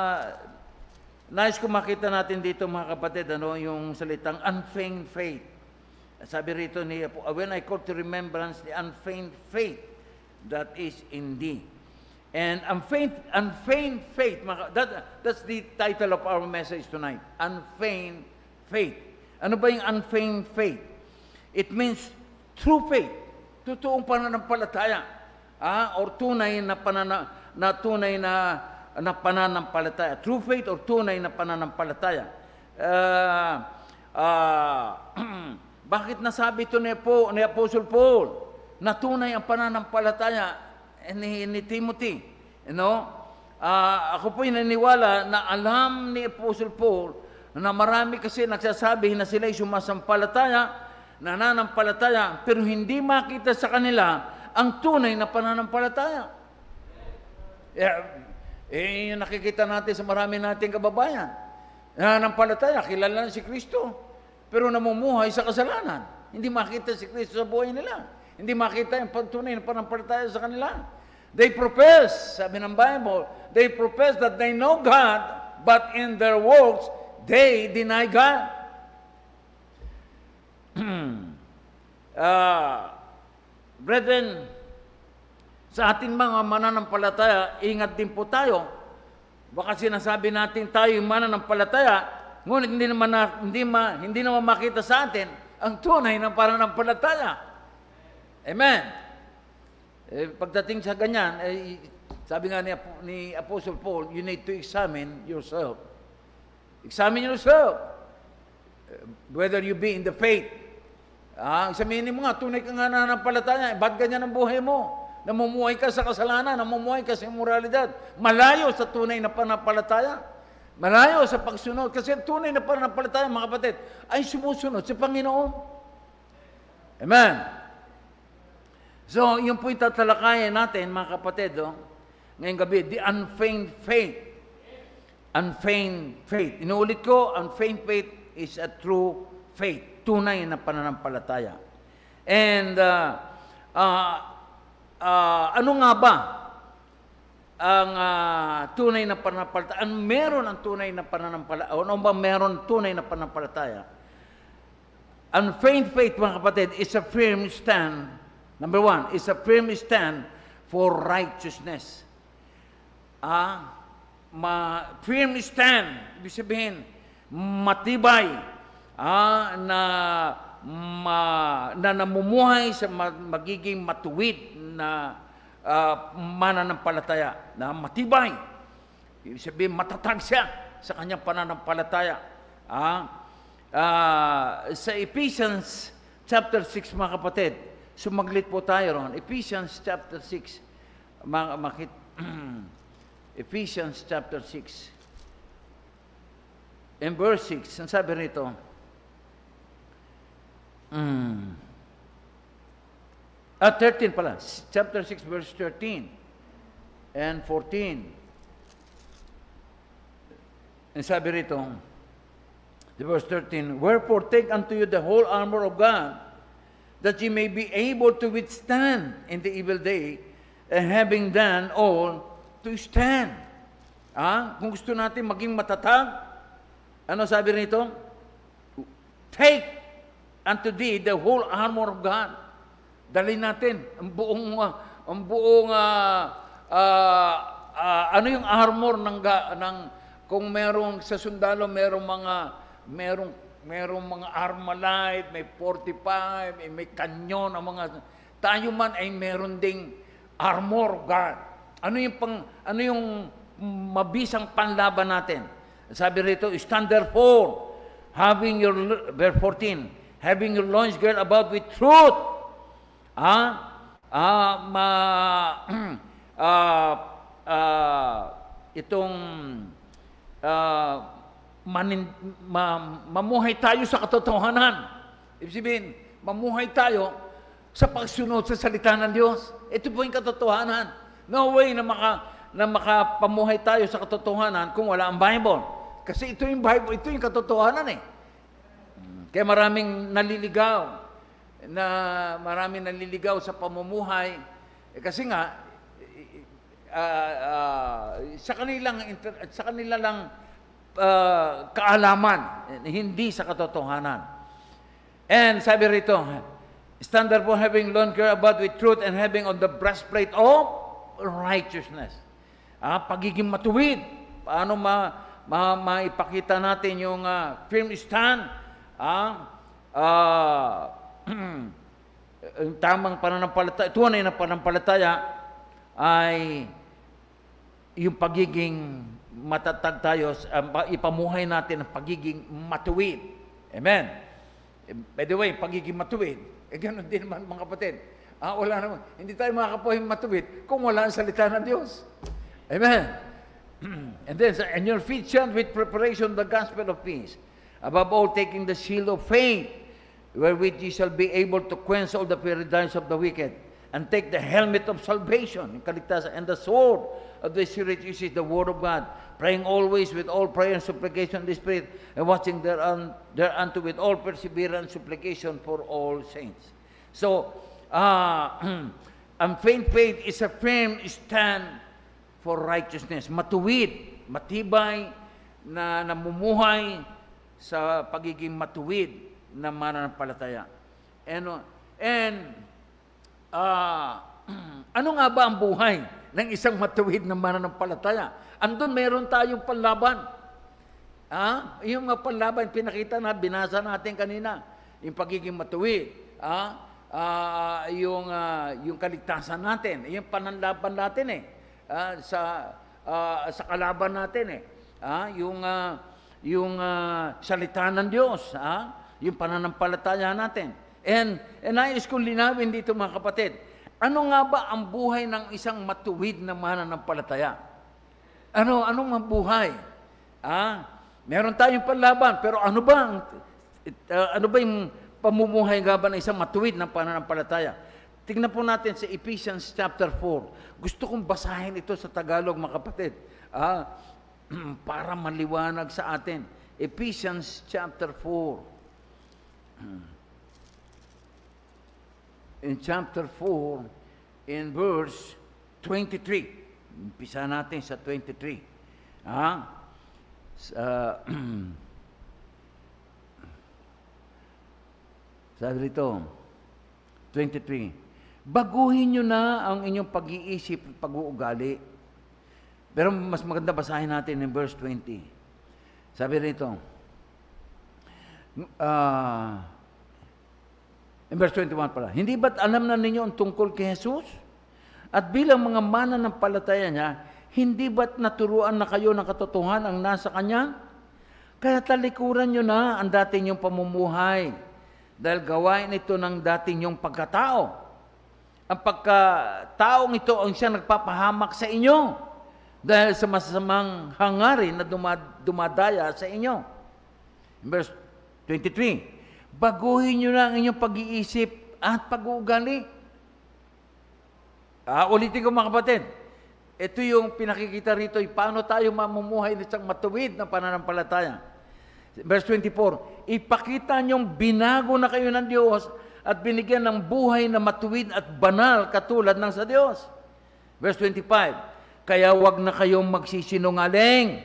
nais ko makita natin dito mga kapatid, ano, yung salitang unfeigned faith. Sabi rito ni, when I call to remembrance the unfeigned faith that is in thee. And unfeigned, unfeigned faith, that, that's the title of our message tonight, unfeigned faith. Ano ba yung unfeigned faith? It means true faith, totoong pananampalataya, ah, or tunay na panana, na tunay na na pananampalataya. True faith or tunay na pananampalataya. Uh, uh, bakit nasabi ito ni, po, ni Apostle Paul na tunay ang pananampalataya ni, ni Timothy? You know? Uh, ako po'y naniwala na alam ni Apostle Paul na marami kasi nagsasabi na sila'y sumasampalataya, nananampalataya, pero hindi makita sa kanila ang tunay na pananampalataya. Yeah, eh, nakikita natin sa marami nating kababayan. Nananampalataya, kilala na si Kristo, pero namumuhay sa kasalanan. Hindi makita si Kristo sa buhay nila. Hindi makita yung tunay na pananampalataya sa kanila. They profess, sabi ng Bible, they profess that they know God, but in their works, they deny God. uh, brethren, sa ating mga mananampalataya, ingat din po tayo. Baka sinasabi natin tayo yung mananampalataya, ngunit hindi naman, na, hindi, ma, hindi naman makita sa atin ang tunay ng pananampalataya. Amen. Eh, pagdating sa ganyan, eh, sabi nga ni, ni Apostle Paul, you need to examine yourself. Examine yourself. Whether you be in the faith. Ah, examinin mo nga, tunay ka nga nananampalataya. Ba't ganyan ang buhay mo? Namumuhay ka sa kasalanan, namumuhay ka sa immoralidad. Malayo sa tunay na pananampalataya. Malayo sa pagsunod. Kasi tunay na pananampalataya, mga kapatid, ay sumusunod sa Panginoon. Amen. So, yun po yung tatalakayan natin, mga kapatid, oh, ngayong gabi, the unfeigned faith. Unfeigned faith. Inuulit ko, unfeigned faith is a true faith. Tunay na pananampalataya. And, uh, uh, uh, ano nga ba ang uh, tunay na pananampalataya? Ano meron ang tunay na pananampalataya? Ano ba meron tunay na pananampalataya? Ang faint faith, mga kapatid, is a firm stand. Number one, is a firm stand for righteousness. Ah, ma firm stand, ibig sabihin, matibay, ah, na ma, na namumuhay sa magiging matuwid na uh, mananampalataya, na matibay. Ibig sabihin, matatag siya sa kanyang pananampalataya. Ah, Uh, sa Ephesians chapter six, mga kapatid, sumaglit po tayo ron. Ephesians chapter six, mga, makit, Ephesians chapter six, in verse six, ang sabi rito, mm, ah, thirteen pala, chapter six, verse thirteen and fourteen. Ang sabi rito, verse thirteen, wherefore take unto you the whole armor of God, that ye may be able to withstand in the evil day, and having done all, to stand. Ah, kung gusto natin maging matatag, ano sabi rito? Take unto thee the whole armor of God. Dali natin ang buong, uh, ang buong, uh, uh, uh, ano yung armor ng, ng kung merong sa sundalo, merong mga merong merong mga Armalite, may forty-five, may, may kanyon, ang mga tayo man ay meron ding armor of God. Ano yung pang ano yung mabisang panlaban natin? Sabi rito, stand therefore, having your verse fourteen, having your loins girt about with truth. Ah, ah ma ah, ah itong ah Manin, ma, mamuhay tayo sa katotohanan. Ibig sabihin, mamuhay tayo sa pagsunod sa salita ng Diyos. Ito po yung katotohanan. No way na, maka, na makapamuhay tayo sa katotohanan kung wala ang Bible. Kasi ito yung Bible, ito yung katotohanan eh. Kaya maraming naliligaw, na maraming naliligaw sa pamumuhay. Eh, kasi nga, uh, uh, sa kanilang, sa kanila lang, Uh, kaalaman, hindi sa katotohanan. And sabi rito, stand therefore having loins girt about with truth, and having on the breastplate of righteousness. Ah, pagiging matuwid. Paano ma, ma, maipakita natin yung uh, firm stand? Ah, uh, yung tamang pananampalataya, tunay na pananampalataya ay yung pagiging matatag tayo, uh, ipamuhay natin ang pagiging matuwid. Amen. By the way, pagiging matuwid, eh ganoon din naman mga kapatid. Ah, wala naman. Hindi tayo makakapuhay matuwid kung wala ang salita ng Diyos. Amen. And then, and your feet shod with preparation the gospel of peace. Above all, taking the shield of faith, wherewith ye shall be able to quench all the fiery darts of the wicked, and take the helmet of salvation, kaligtasan, and the sword of the Spirit, which is the word of God, praying always with all prayer and supplication in the Spirit, and watching thereunto, thereunto with all perseverance and supplication for all saints. So, uh, ang faint faith is a firm stand for righteousness. Matuwid, matibay, na namumuhay sa pagiging matuwid na mananampalataya. And, and uh, ano nga ba ang buhay ng isang matuwid na mananampalataya? Andun meron tayong panlaban. Ah, yung mga panlaban, pinakita na, binasa natin kanina. Yung pagiging matuwid. Ah, ah, yung, ah, yung kaligtasan natin. Yung panlaban natin eh. Ah, sa, ah, sa kalaban natin eh. Ah, yung, ah, yung ah, salita ng Diyos. Ah, yung pananampalataya natin. And, and nais kong linawin dito mga kapatid. Ano nga ba ang buhay ng isang matuwid na mananampalataya? Ano, anong mabuhay? Ah, meron tayong panlaban, pero ano ba ang, uh, ano ba yung pamumuhay nga ba ng isang matuwid na pananampalataya? Tingnan po natin sa Ephesians chapter four. Gusto kong basahin ito sa Tagalog, mga kapatid. Ah, para maliwanag sa atin. Ephesians chapter four. In chapter four, in verse twenty-three. Umpisa natin sa twenty-three. Ah, uh, Sabi rito, twenty-three, baguhin nyo na ang inyong pag-iisip at pag-uugali. Pero mas maganda basahin natin in verse twenty. Sabi rito, uh, in verse twenty-one pala, hindi ba't alam na ninyo ang tungkol kay Jesus? At bilang mga mananampalataya niya, hindi ba't naturuan na kayo ng katotohanan ang nasa Kanya? Kaya talikuran nyo na ang dati nyong pamumuhay dahil gawain ito ng dati nyong pagkatao. Ang pagkataong ito ang siya nagpapahamak sa inyo dahil sa masasamang hangarin na dumadaya sa inyo. Verse twenty-three, baguhin nyo na ang inyong pag-iisip at pag-uugali. Ah, ulitin ko mga kapatid, ito yung pinakikita rito, paano tayo mamumuhay ng isang matuwid na pananampalataya. Verse twenty-four, ipakita nyong binago na kayo ng Diyos at binigyan ng buhay na matuwid at banal katulad ng sa Diyos. Verse twenty-five, kaya wag na kayong magsisinungaling.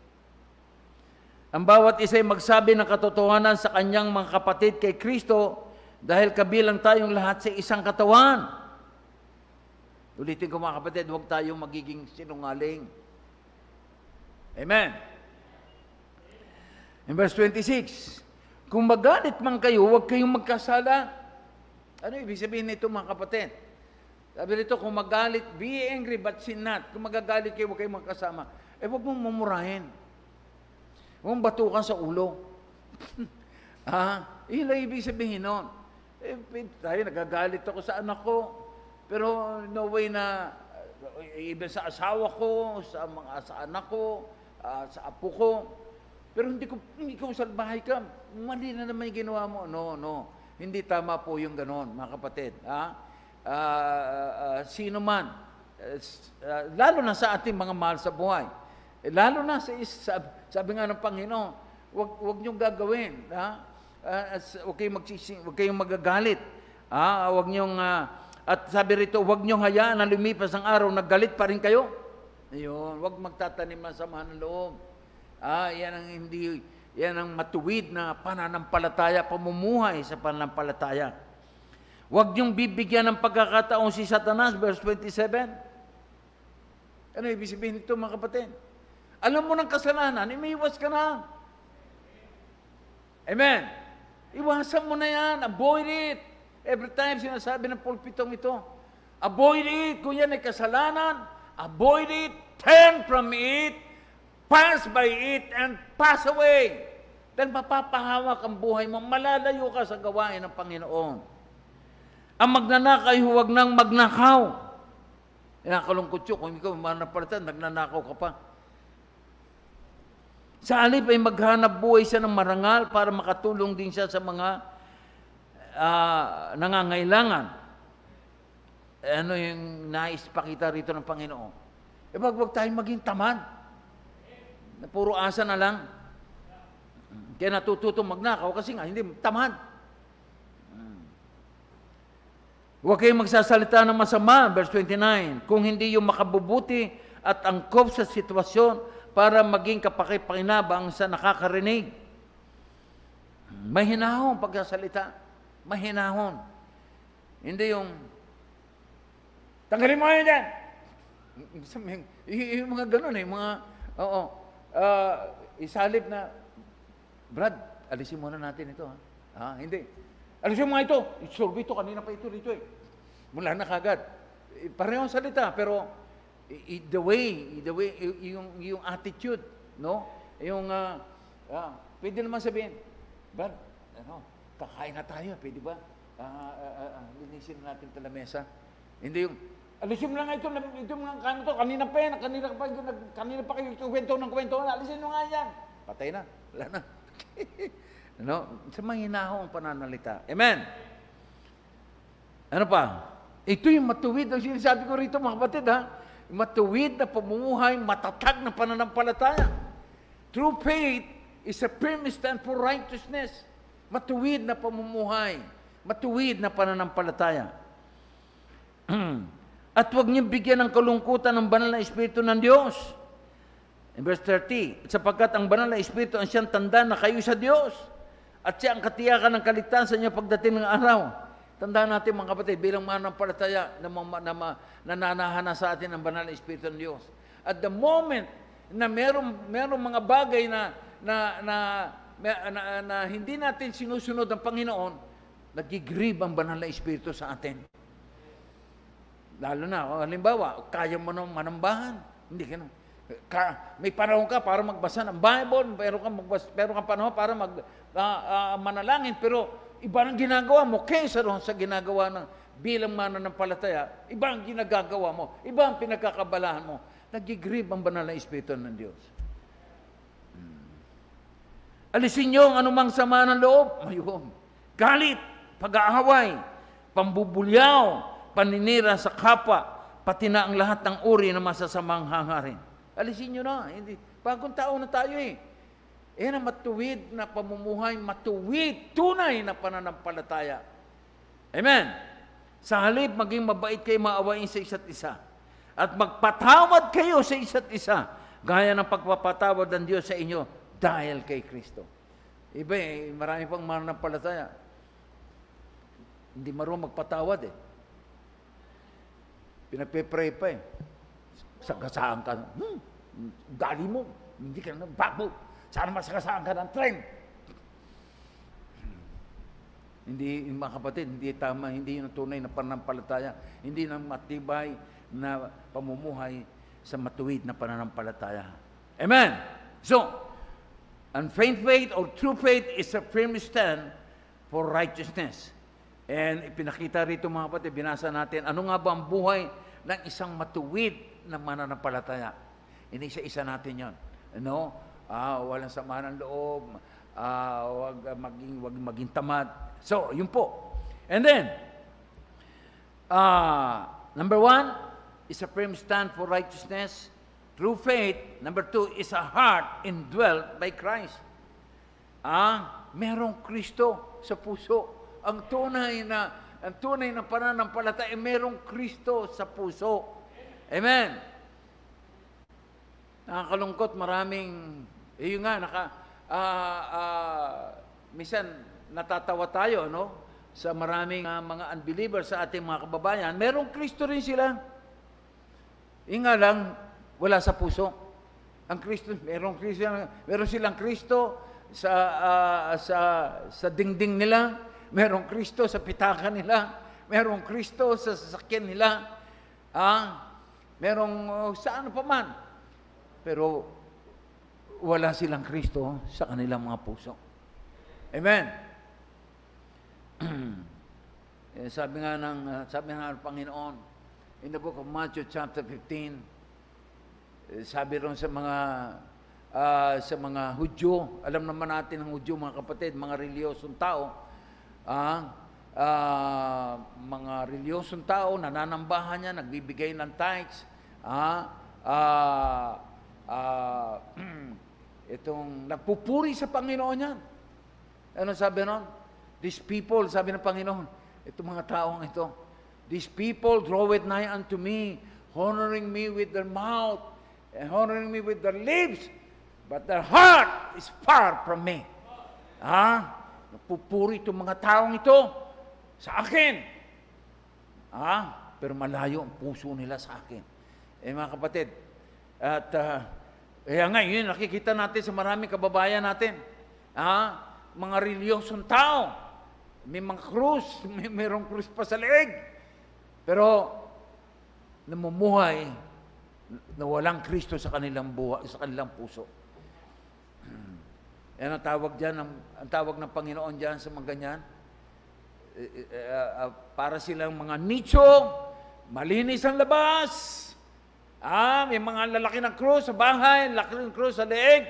Ang bawat isa ay magsabi ng katotohanan sa kanyang mga kapatid kay Kristo dahil kabilang tayong lahat sa isang katawan. Ulitin ko mga kapatid, huwag tayong magiging sinungaling. Amen. In verse twenty-six, kung magalit man kayo, huwag kayong magkasala. Ano ibig sabihin nito mga kapatid? Sabi nito, kung magalit, be angry but sin not. Kung magagalit kayo, huwag kayong magkasama. Eh, huwag mong mumurahin. Huwag mong batukan sa ulo. Ah, yun lang ibig sabihin nun. Eh, tayo, nagagalit ako sa anak ko. Pero no way na, uh, even sa asawa ko, sa mga sa anak ko, uh, sa apo ko. Pero hindi ko, hindi ko salbahay ka. Mali na naman yung ginawa mo. No, no. Hindi tama po yung ganon, mga kapatid. Ha? Uh, uh, uh, sino man, uh, uh, lalo na sa ating mga mahal sa buhay, eh, lalo na sa sabi, sabi nga ng Panginoon, wag wag niyong gagawin, ha? Uh, wag kayong magsising, wag kayong magagalit, ha? Wag niyong uh, at sabi rito, wag niyong hayaan na lumipas ang araw, naggalit pa rin kayo. Ayun, wag magtatanim ng sama ng loob. Ah, yan ang hindi, yan ang matuwid na pananampalataya, pamumuhay sa pananampalataya. Huwag niyong bibigyan ng pagkakataon si Satanas, verse twenty-seven. Ano ibig sabihin nito mga kapatid? Alam mo ng kasalanan, imiiwas ka na. Amen. Iwasan mo na yan, avoid it. Every time sinasabi ng pulpitong ito, avoid it. Kung yan ay kasalanan, avoid it, turn from it, pass by it, and pass away. Dahil mapapahawak ang buhay mo, malalayo ka sa gawain ng Panginoon. Ang magnanakaw, huwag nang magnakaw. Nakakalungkot yun, kung ikaw manapalitan, nagnanakaw ka pa. Sa alip ay maghanap buhay siya ng marangal para makatulong din siya sa mga uh, nangangailangan. Ano yung nais pakita rito ng Panginoon? E wag wag tayong maging tamad. Na puro asa na lang. Kaya natututong magnakaw kasi nga, hindi, tamad. Huwag kayong magsasalita ng masama, verse twenty-nine, kung hindi yung makabubuti at angkop sa sitwasyon para maging kapakipakinabang sa nakakarinig. Mahinahon pagsasalita. Mahinahon. Hindi yung, tanggalin mo yun dyan. Yung mga ganun eh, mga, oo, uh, isalip na, Brad, alisin muna natin ito ha. Ha? Hindi. Alisin mo nga ito. Isorbo ito, kanina pa ito dito eh. Mula na kagad. Parehong salita, pero i- the way, the way, yung, yung attitude, no? Yung, uh, uh, pwede naman sabihin, Brad, ano, kakain na tayo, pwede ba? Uh, uh, uh, uh, linisin natin ito na mesa. Hindi yung, alisin mo na nga ito, ito mga kanito, kanina pa yan, kanina pa, kanina pa kayo kwento ng kwento, alisin mo nga yan. Patay na, wala na. No? Sa mahinahong pananalita. Amen? Ano pa? Ito yung matuwid ang sinasabi ko rito mga kapatid ha. Matuwid na pamumuhay, matatag na pananampalataya. True faith is a firm stand for righteousness. Matuwid na pamumuhay. Matuwid na pananampalataya. At huwag niyong bigyan ng kalungkutan ng banal na Espiritu ng Diyos. In verse thirty, sapagkat ang banal na Espiritu ang siyang tanda na kayo sa Diyos. At siya ang katiyakan ng kaligtasan niya pagdating ng araw. Tandaan natin mga kapatid, bilang mananampalataya na, na, na, na nananahana sa atin ang banal na Espiritu ng Diyos. At the moment na meron, meron mga bagay na, na, na, na, na, na hindi natin sinusunod ang Panginoon, nag-grieve ang banal na Espiritu sa atin. Lalo na, halimbawa, kaya mo nang manambahan. Hindi ka na. Ka, may panahon ka para magbasa ng Bible, pero ka magbasa, pero ka panahon para mag uh, uh, manalangin, pero iba ang ginagawa mo kaysa roon sa ginagawa ng bilang mananampalataya. Iba ang ginagagawa mo, iba ang pinagkakabalahan mo. Nag-grieve ang banal na Espiritu ng Diyos. Hmm. Alisin niyo ang anumang sama ng loob. Ayun. Galit, pag-aaway, pambubulyaw, paninira sa kapwa, pati na ang lahat ng uri ng masasamang hangarin. Alisin nyo na. Hindi. Bagong tao na tayo eh. Eh na matuwid na pamumuhay, matuwid, tunay na pananampalataya. Amen. Sa halip, maging mabait kayo, maawain sa isa't isa. At magpatawad kayo sa isa't isa, gaya ng pagpapatawad ng Diyos sa inyo dahil kay Kristo. Iba eh, marami pang mananampalataya. Hindi marunong magpatawad eh. Pinagpe-pray pa eh. Sagasaan ka. Hmm, gali mo. Hindi ka na bago. Sana masagasaan ka ng tren. Hmm. Hindi, mga kapatid, hindi tama, hindi yung tunay na pananampalataya. Hindi na matibay na pamumuhay sa matuwid na pananampalataya. Amen? So, unfeigned faith or true faith is a firm stand for righteousness. And ipinakita rito mga kapatid, binasa natin, ano nga ba ang buhay ng isang matuwid na mananampalataya? Inisa-isa natin yon. Ano? Ah, walang sama ng loob, ah, wag maging wag maging tamad. So, yun po. And then, ah, number one is a firm stand for righteousness. True faith. Number two is a heart indwelt by Christ. Ah, merong Kristo sa puso. Ang tunay na ang tunay na pananampalataya ay merong Kristo sa puso. Amen. Nakakalungkot, maraming, eh yun nga, naka, uh, uh, minsan natatawa tayo, no? Sa maraming uh, mga unbelievers sa ating mga kababayan, merong Kristo rin sila. Yun nga lang, wala sa puso. Ang Kristo, merong Kristo, meron silang Kristo sa, uh, sa, sa dingding nila, merong Kristo sa pitaka nila, merong Kristo sa sasakyan nila, ah, merong uh, sa ano pa man. Pero wala silang Kristo sa kanilang mga puso. Amen. eh, sabi nga ng uh, sabi nga ng Panginoon in the book of Matthew chapter fifteen, eh, sabi ron sa mga uh, sa mga Hudyo, alam naman natin ang Hudyo mga kapatid, mga reliyosong tao, ah, uh, mga reliyosong tao, nananambahan niya, nagbibigay ng tithes, ah, ah, uh, itong nagpupuri sa Panginoon yan. Ano sabi nun? These people, sabi ng Panginoon, itong mga taong ito, these people draw it nigh unto me, honoring me with their mouth, and honoring me with their lips, but their heart is far from me. Ah, nagpupuri itong mga taong ito sa akin. Ah, pero malayo ang puso nila sa akin. Eh mga kapatid, at uh, kaya nga, yun, nakikita natin sa maraming kababayan natin. Ah, mga reliyosong tao. May mga krus, may merong krus pa sa leeg. Pero, namumuhay na walang Kristo sa kanilang buhay, sa kanilang puso. Yan ang tawag dyan, ang, ang tawag ng Panginoon dyan sa mga ganyan. E, e, uh, uh, para silang mga nicho, malinis ang labas. Ah, may mga lalaki ng krus sa bahay, lalaki ng krus sa leeg.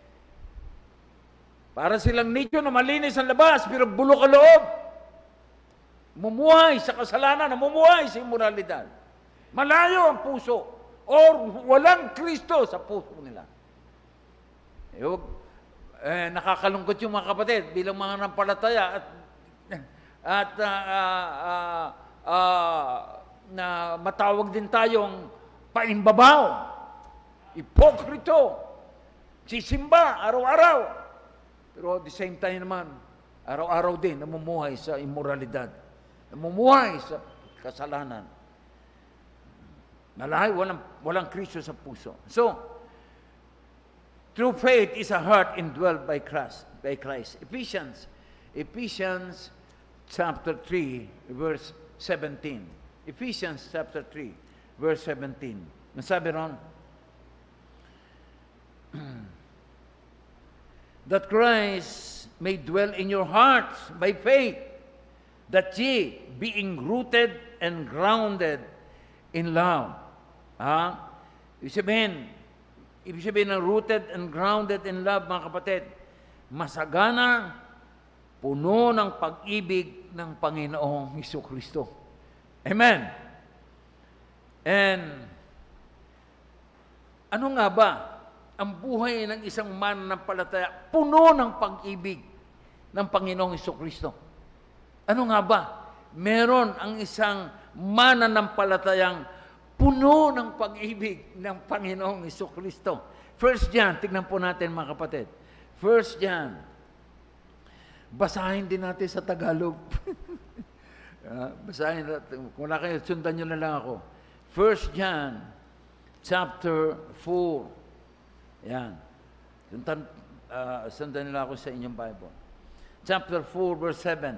Para silang nicho na malinis ang labas, pero bulok ang loob. Mumuhay sa kasalanan, namumuhay sa immoralidad. Malayo ang puso, or walang Kristo sa puso nila. Eh, eh, nakakalungkot yung mga kapatid, bilang mga nampalataya, at, at uh, uh, uh, uh, na matawag din tayong paimbabaw, hipokrito, sisimba araw-araw. Pero at the same time naman, Araw-araw din, namumuhay sa immoralidad. Namumuhay sa kasalanan. Malahay, walang, walang Kristo sa puso. So, true faith is a heart indwelt by Christ. By Christ. Ephesians, Ephesians chapter three, verse seventeen. Ephesians chapter three, verse seventeen. Nasabi ron, that Christ may dwell in your hearts by faith, that ye, being rooted and grounded in love. Ha? Ibig sabihin, ibig sabihin ng rooted and grounded in love, mga kapatid, masagana, puno ng pag-ibig ng Panginoong Hesus-Kristo. Amen. And, ano nga ba ang buhay ng isang mananampalataya puno ng pag-ibig ng Panginoong Hesus-Kristo? Ano nga ba? Meron ang isang mananampalatayang puno ng pag-ibig ng Panginoong Hesus-Kristo. First John, tignan po natin mga kapatid. First John. Basahin din natin sa Tagalog. uh, basahin natin. Kung wala kayo, sundan nyo na lang ako. First John, chapter four. Yan. Sundan, uh, sundan nila ako sa inyong Bible. Chapter four, verse seven.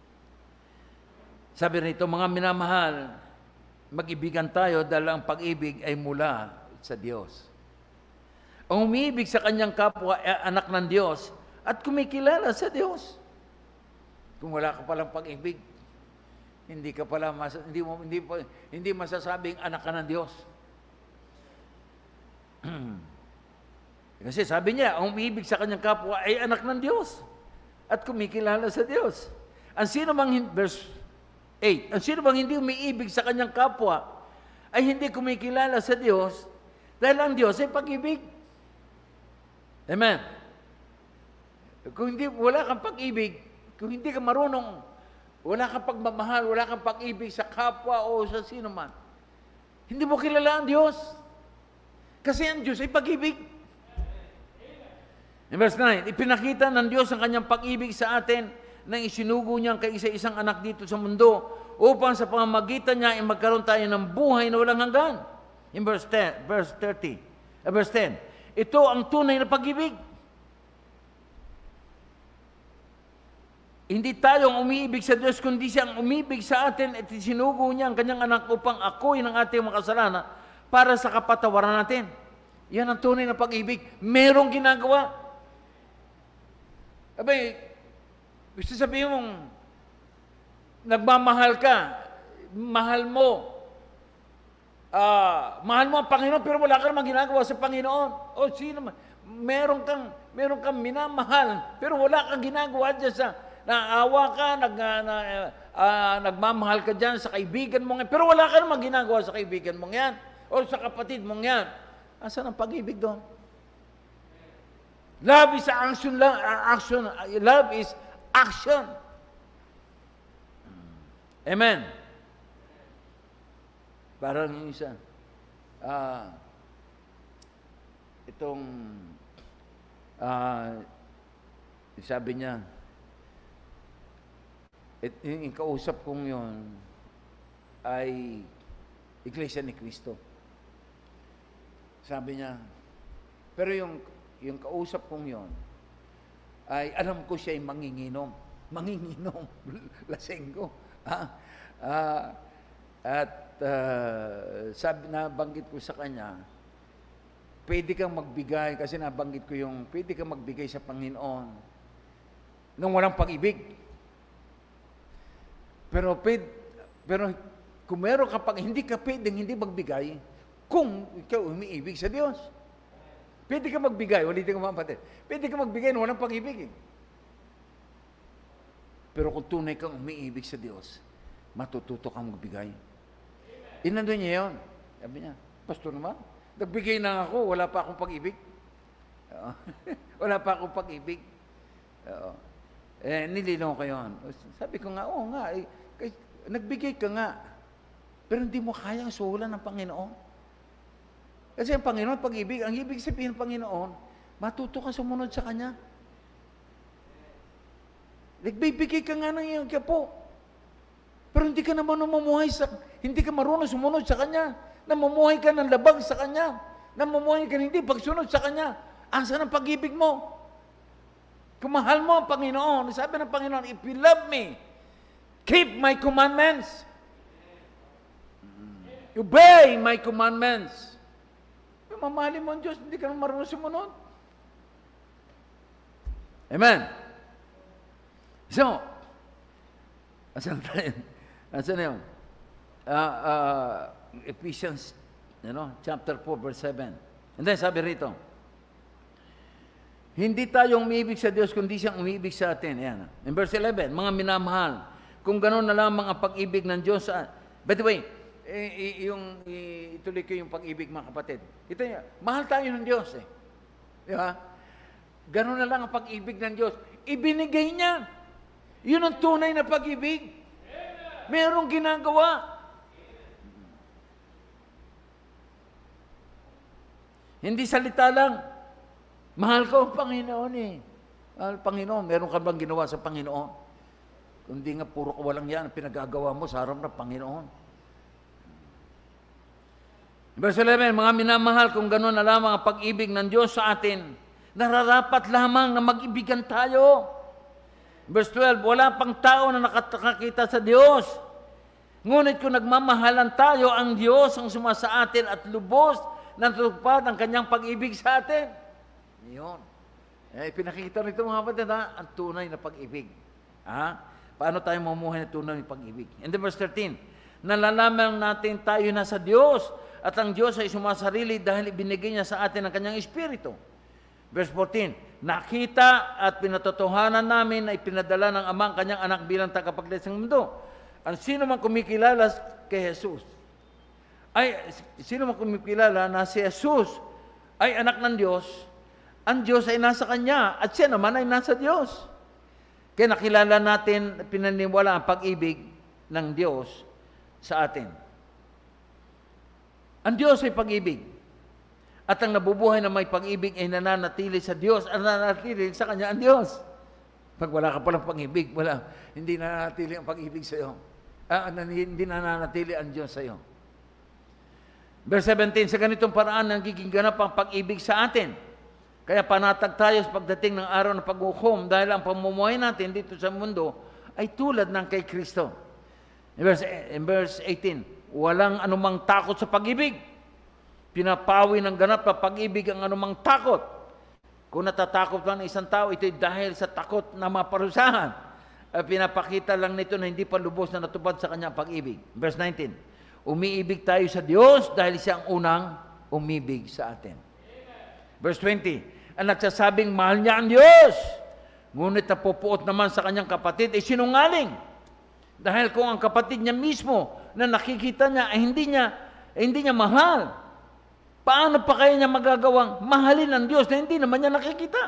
Sabi rito, mga minamahal, mag-ibigan tayo dahil ang pag-ibig ay mula sa Diyos. Ang umiibig sa kanyang kapwa ay anak ng Diyos at kumikilala sa Diyos. Kung wala ka palang pag-ibig, hindi ka pala mas, hindi mo hindi hindi masasabing anak ka ng Diyos. Kasi sabi niya, ang umiibig sa kanyang kapwa ay anak ng Diyos at kumikilala sa Diyos. Ang sino mang verse eight, ang sino bang hindi umiibig sa kanyang kapwa ay hindi kumikilala sa Diyos dahil ang Diyos ay pag-ibig. Amen. Kung hindi, wala kang pag-ibig, kung hindi ka marunong, wala kang pagmamahal, wala kang pag-ibig sa kapwa o sa sino man, hindi mo kilala ang Diyos. Kasi ang Diyos ay pag-ibig. In verse nine, ipinakita ng Diyos ang kanyang pag-ibig sa atin nang isinugo niya ang kaisa-isang anak dito sa mundo upang sa pamamagitan niya ay magkaroon tayo ng buhay na walang hanggan. In verse ten, verse thirty, uh, verse ten, ito ang tunay na pag-ibig. Hindi tayo ang umiibig sa Diyos, kundi siya ang umibig sa atin at isinugo niya ang kanyang anak upang ako'y ng ating mga kasalanan para sa kapatawaran natin. Yan ang tunay na pag-ibig. Merong ginagawa. Abay, gusto sabihin mong, nagmamahal ka, mahal mo, uh, mahal mo ang Panginoon, pero wala ka naman ginagawa sa Panginoon. O sino man, meron kang, meron kang minamahal, pero wala kang ginagawa dyan sa, naawa ka, nag, na, uh, nagmamahal ka dyan sa kaibigan mong yan, pero wala ka naman ginagawa sa kaibigan mong yan, o sa kapatid mong yan. Asan ang pag-ibig doon? Love is action lang, action, love is action. Amen. Parang yung isa, uh, itong, uh, sabi niya, it, yung kausap kong yun ay Iglesia ni Cristo. Sabi niya, pero yung, yung kausap kong yun, ay alam ko siya ay manginginom. Manginginom. Lasenggo. Ah, ah, at uh, sabi, nabanggit ko sa kanya, pwede kang magbigay, kasi nabanggit ko yung, pwede kang magbigay sa Panginoon nang walang pag-ibig. Pero, pwede, pero kung meron ka pag, hindi ka pwedeng hindi magbigay kung ikaw umiibig sa Diyos. Pwede ka magbigay, ulitin ko mga kapatid. Pwede ka magbigay na walang pag-ibig. Eh. Pero kung tunay kang umiibig sa Diyos, matututo kang magbigay. Inando niya yun. Sabi niya, Pastor naman, nagbigay na ako, wala pa akong pag-ibig. Wala pa akong pag-ibig. Eh, nilinaw ko yun. Sabi ko nga, oo nga, eh, nagbigay ka nga, pero hindi mo kayang suhulan ng Panginoon. Kasi ang Panginoon, pag-ibig, ang ibig sabihin ng Panginoon, matuto ka sumunod sa Kanya. Nagbibigay ka nga ng iyong kiyapo. Pero hindi ka naman namumuhay sa, hindi ka marunong sumunod sa Kanya. Namumuhay ka ng labag sa Kanya. Namumuhay ka hindi pagsunod sa Kanya. Asa ng pag-ibig mo? Kung mahal mo ang Panginoon, sabi ng Panginoon, if you love me, keep my commandments. Obey my commandments. Kung mamahalin mo ang Diyos, hindi ka naman marunong sumunod. Amen. So, asan tayo? Asan na yun? Uh, uh, Ephesians, you know, chapter four, verse seven. And then sabi rito, hindi tayong umiibig sa Diyos, kundi siyang umiibig sa atin. Ayan. In verse eleven, mga minamahal, kung gano'n na lamang ang pag-ibig ng Diyos sa... By the way, eh, yung, eh, ituloy ko yung pag-ibig, mga kapatid. Ito yun, mahal tayo ng Diyos eh. Di ba? Gano'n na lang ang pag-ibig ng Diyos. Ibinigay niya. Yun ang tunay na pag-ibig. Merong ginagawa. Hindi salita lang. Mahal ko ang Panginoon eh. Mahal Panginoon, meron ka bang ginawa sa Panginoon? Kundi nga puro kawalang yan, pinagagawa mo sa harap ng Panginoon. Verse eleven, mga minamahal, kung gano'n na lamang ang pag-ibig ng Diyos sa atin, nararapat lamang na mag-ibigan tayo. Verse twelve, wala pang tao na nakakita sa Diyos. Ngunit kung nagmamahalan tayo, ang Diyos ang sumasa atin at lubos na natupad ang kanyang pag-ibig sa atin. Yun. Eh, pinakikita rito mga kapatid, ha? Ang tunay na pag-ibig. Ha? Paano tayo mamuhay na tunay na pag-ibig? And then verse thirteen, nalalaman natin tayo na sa Diyos at ang Diyos ay sumasarili dahil ibinigay niya sa atin ang kanyang Espiritu. Verse fourteen, nakita at pinatotohanan namin na ipinadala ng Ama ang kanyang anak bilang tagapagligtas ng mundo. Ang sino man kumikilala kay Jesus, ay, sino man kumikilala na si Jesus ay anak ng Diyos, ang Diyos ay nasa Kanya at siya naman ay nasa Diyos. Kaya nakilala natin, pinaniwala ang pag-ibig ng Diyos sa atin. Ang Diyos ay pag-ibig. At ang nabubuhay na may pag-ibig ay nananatili sa Diyos at nananatili sa Kanya ang Diyos. Pag wala ka palang pag-ibig, wala, hindi nananatili ang pag-ibig sa iyo. Ah, hindi nananatili ang Diyos sa iyo. Verse seventeen, sa ganitong paraan nagiging ganap ang pag-ibig sa atin. Kaya panatag tayo sa pagdating ng araw ng paghukom dahil ang pamumuhay natin dito sa mundo ay tulad ng kay Kristo. In verse, in verse eighteen, walang anumang takot sa pag-ibig. Pinapawi ng ganap na pag-ibig ang anumang takot. Kung natatakot man isang tao, ito'y dahil sa takot na maparusahan. At pinapakita lang nito na hindi pa lubos na natupad sa kanyang pag-ibig. Verse nineteen, umiibig tayo sa Diyos dahil siya ang unang umibig sa atin. Verse twenty, ang nagsasabing mahal niya ang Diyos, ngunit napupuot naman sa kanyang kapatid ay sinungaling. Dahil kung ang kapatid niya mismo na nakikita niya ay hindi niya, ay hindi niya mahal, paano pa kaya niya magagawang mahalin ang Diyos na hindi naman niya nakikita?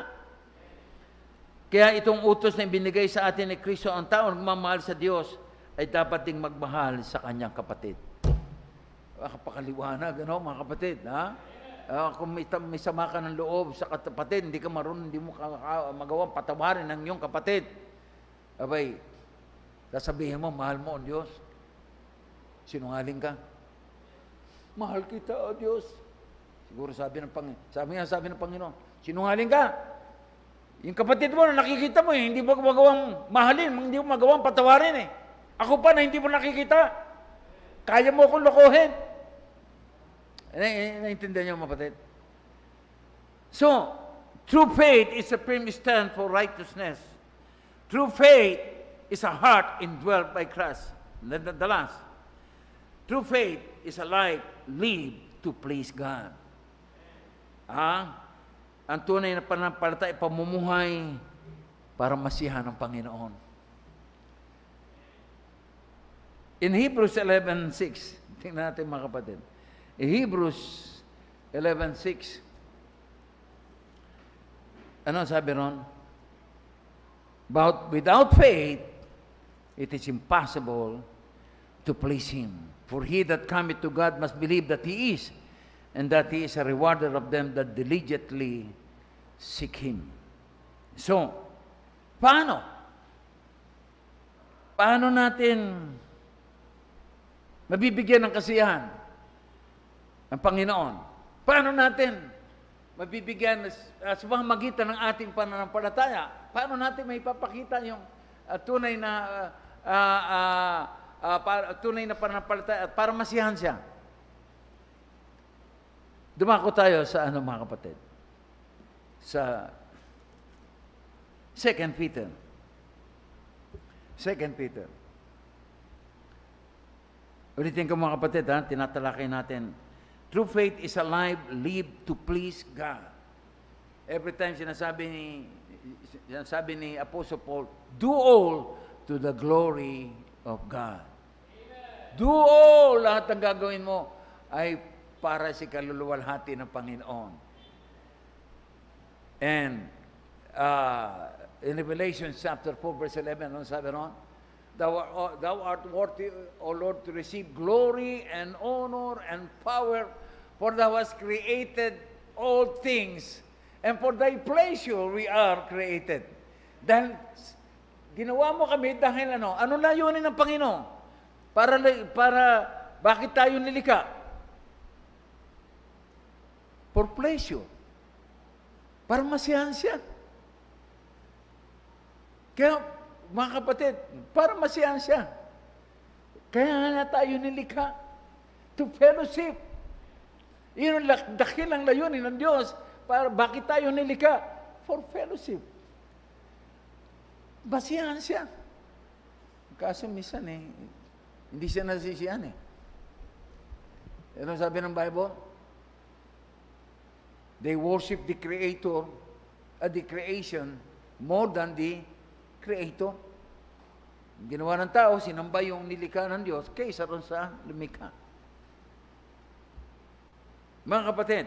Kaya itong utos na ibinigay sa atin ni Kristo, ang tao na magmamahal sa Diyos ay dapat ding magmahal sa kanyang kapatid. Makapakaliwanag, ano, mga kapatid, ha? Uh, kung may, may sama ka ng loob sa kapatid, hindi ka marunong, hindi mo magawang patawarin ng iyong kapatid. Abay, sasabihin mo, mahal mo ang Diyos. Sinungaling ka. Mahal kita, o Diyos. Siguro sabi ng Panginoon, sabi nga sabi ng Panginoon, sinungaling ka. Yung kapatid mo na nakikita mo, eh, hindi mo magawang mahalin, hindi mo magawang patawarin eh. Ako pa na hindi mo nakikita. Kaya mo akong lokohin. Naintindihan niyo, kapatid? So, true faith is a firm stand for righteousness. True faith is a heart indwelt by Christ. The, the, the last. True faith is a life lived to please God. Ah, ang tunay na pananampalataya, pamumuhay para masiyahan ng Panginoon. In Hebrews eleven six, tingnan natin mga kapatid. In Hebrews eleven six, ano sabi ron? But without faith, it is impossible to please Him. For he that cometh to God must believe that He is, and that He is a rewarder of them that diligently seek Him. So, paano? paano natin mabibigyan ng kasiyahan ang Panginoon? Paano natin mabibigyan uh, sa pamamagitan ng ating pananampalataya? Paano natin may papakita yung uh, tunay na uh, uh, uh, para, tunay na pananampalataya at para masiyahan siya? Dumako tayo sa ano mga kapatid? Sa Second Peter. Second Peter. Ulitin ko mga kapatid, ha? Tinatalakay natin. True faith is a life lived to please God. Every time sinasabi ni, sinasabi ni Apostle Paul, do all to the glory of God. Amen. Do all, lahat ng gagawin mo ay para sa kaluluwalhati ng Panginoon. And uh, in Revelation chapter four, verse eleven, ano sabi ron? Thou art, thou art worthy, O Lord, to receive glory and honor and power, for thou hast created all things, and for thy pleasure we are created. Dahil ginawa mo kami dahil ano? Ano layunin ng Panginoon? Para, para bakit tayo nilikha? For pleasure. Para masiyahan siya. Kaya, mga kapatid, para masiyahan siya. Kaya nga tayo nilikha. To fellowship. Yun ang dakilang layunin ng Diyos. Para, bakit tayo nilikha? For fellowship. Masiyahan siya. Kaso minsan eh, hindi siya nasisiyahan eh. Ano sabi ng Bible? They worship the Creator, uh, the creation, more than the Creator. Ginawa ng tao, sinamba yung nilikha ng Diyos kaysa ron sa lumikha. Mga kapatid,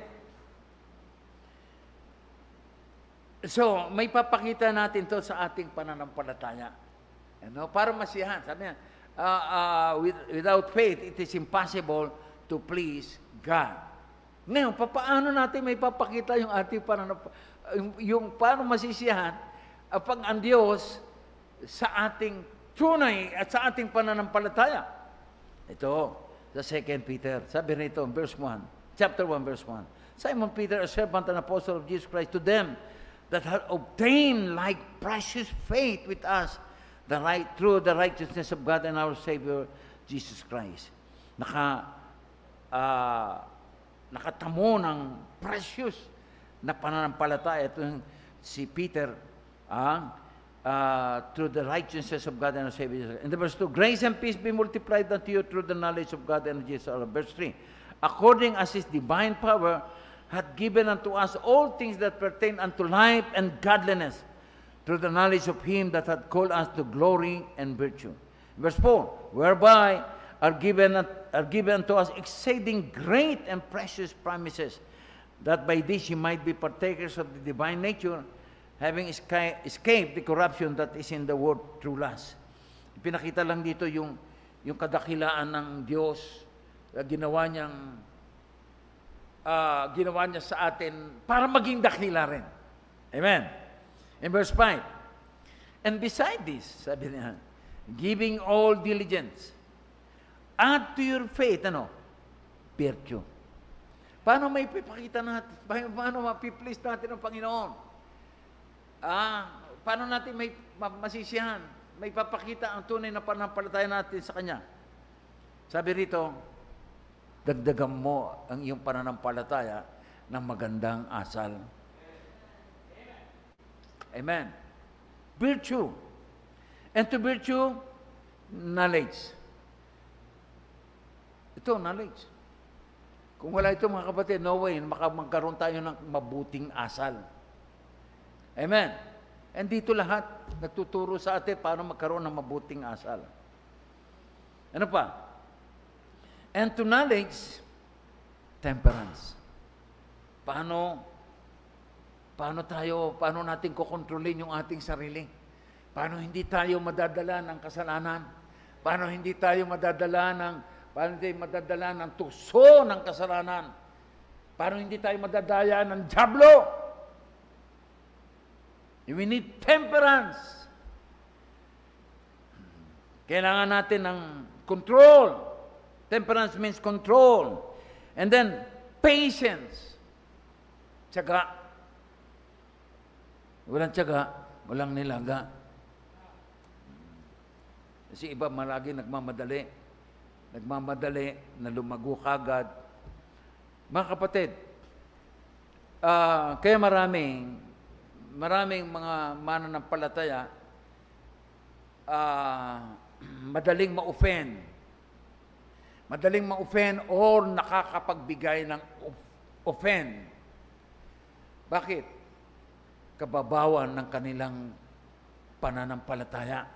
so, may papakita natin to sa ating pananampalataya. Ano? Para masiyahan. Sabi niya, uh, uh, with, without faith, it is impossible to please God. Ngayon, paano natin may papakita yung ating pananampalataya? Yung, yung paano masisiyahan uh, pag ang Diyos sa ating tunay at sa ating pananampalataya? Ito, sa Second Peter. Sabi rito, verse one, chapter one, verse one. Simon Peter, a servant and apostle of Jesus Christ, to them that have obtained like precious faith with us, the right through the righteousness of God and our Savior, Jesus Christ. Naka, uh, nakatamo ng precious na pananampalataya. Ito si Peter, ah, uh, through the righteousness of God and our Savior, Jesus Christ. In the verse two, grace and peace be multiplied unto you through the knowledge of God and Jesus. Verse three, according as His divine power hath given unto us all things that pertain unto life and godliness, through the knowledge of Him that hath called us to glory and virtue. Verse four, whereby are given, are given unto us exceeding great and precious promises, that by this ye might be partakers of the divine nature, having escaped the corruption that is in the world through lust. Pinakita lang dito yung, yung kadakilaan ng Diyos, uh, ginawa niyang Uh, ginawa niya sa atin para maging dakila rin. Amen. In verse five, and beside this, sabi niya, giving all diligence, add to your faith, ano? Virtue. Paano may ipapakita natin? Paano mapiplease natin ang Panginoon? Ah, paano natin may masisiyahan? May papakita ang tunay na pananampalataya natin sa Kanya. Sabi rito, dagdagan mo ang iyong pananampalataya ng magandang asal. Amen. Virtue. And to virtue, knowledge. Ito, knowledge. Kung wala ito mga kapatid, no way, magkaroon tayo ng mabuting asal. Amen. And dito lahat, nagtuturo sa atin paano magkaroon ng mabuting asal. Ano pa? And to knowledge, temperance. Paano, paano tayo, paano natin kukontrolin yung ating sarili? Paano hindi tayo madadala ng kasalanan? Paano hindi tayo madadala ng, paano hindi madadala ng tukso ng kasalanan? Paano hindi tayo madadaya ng diablo? We need temperance. Kailangan natin ng control. Temperance means control. And then, patience. Tiyaga. Walang tiyaga, walang nilaga. Kasi iba malagi nagmamadali. Nagmamadali na lumago kagad. Mga kapatid, uh, kaya maraming, maraming mga mananampalataya, uh, madaling ma-offend. Madaling ma-offend or nakakapagbigay ng offend. Bakit? Kababawan ng kanilang pananampalataya.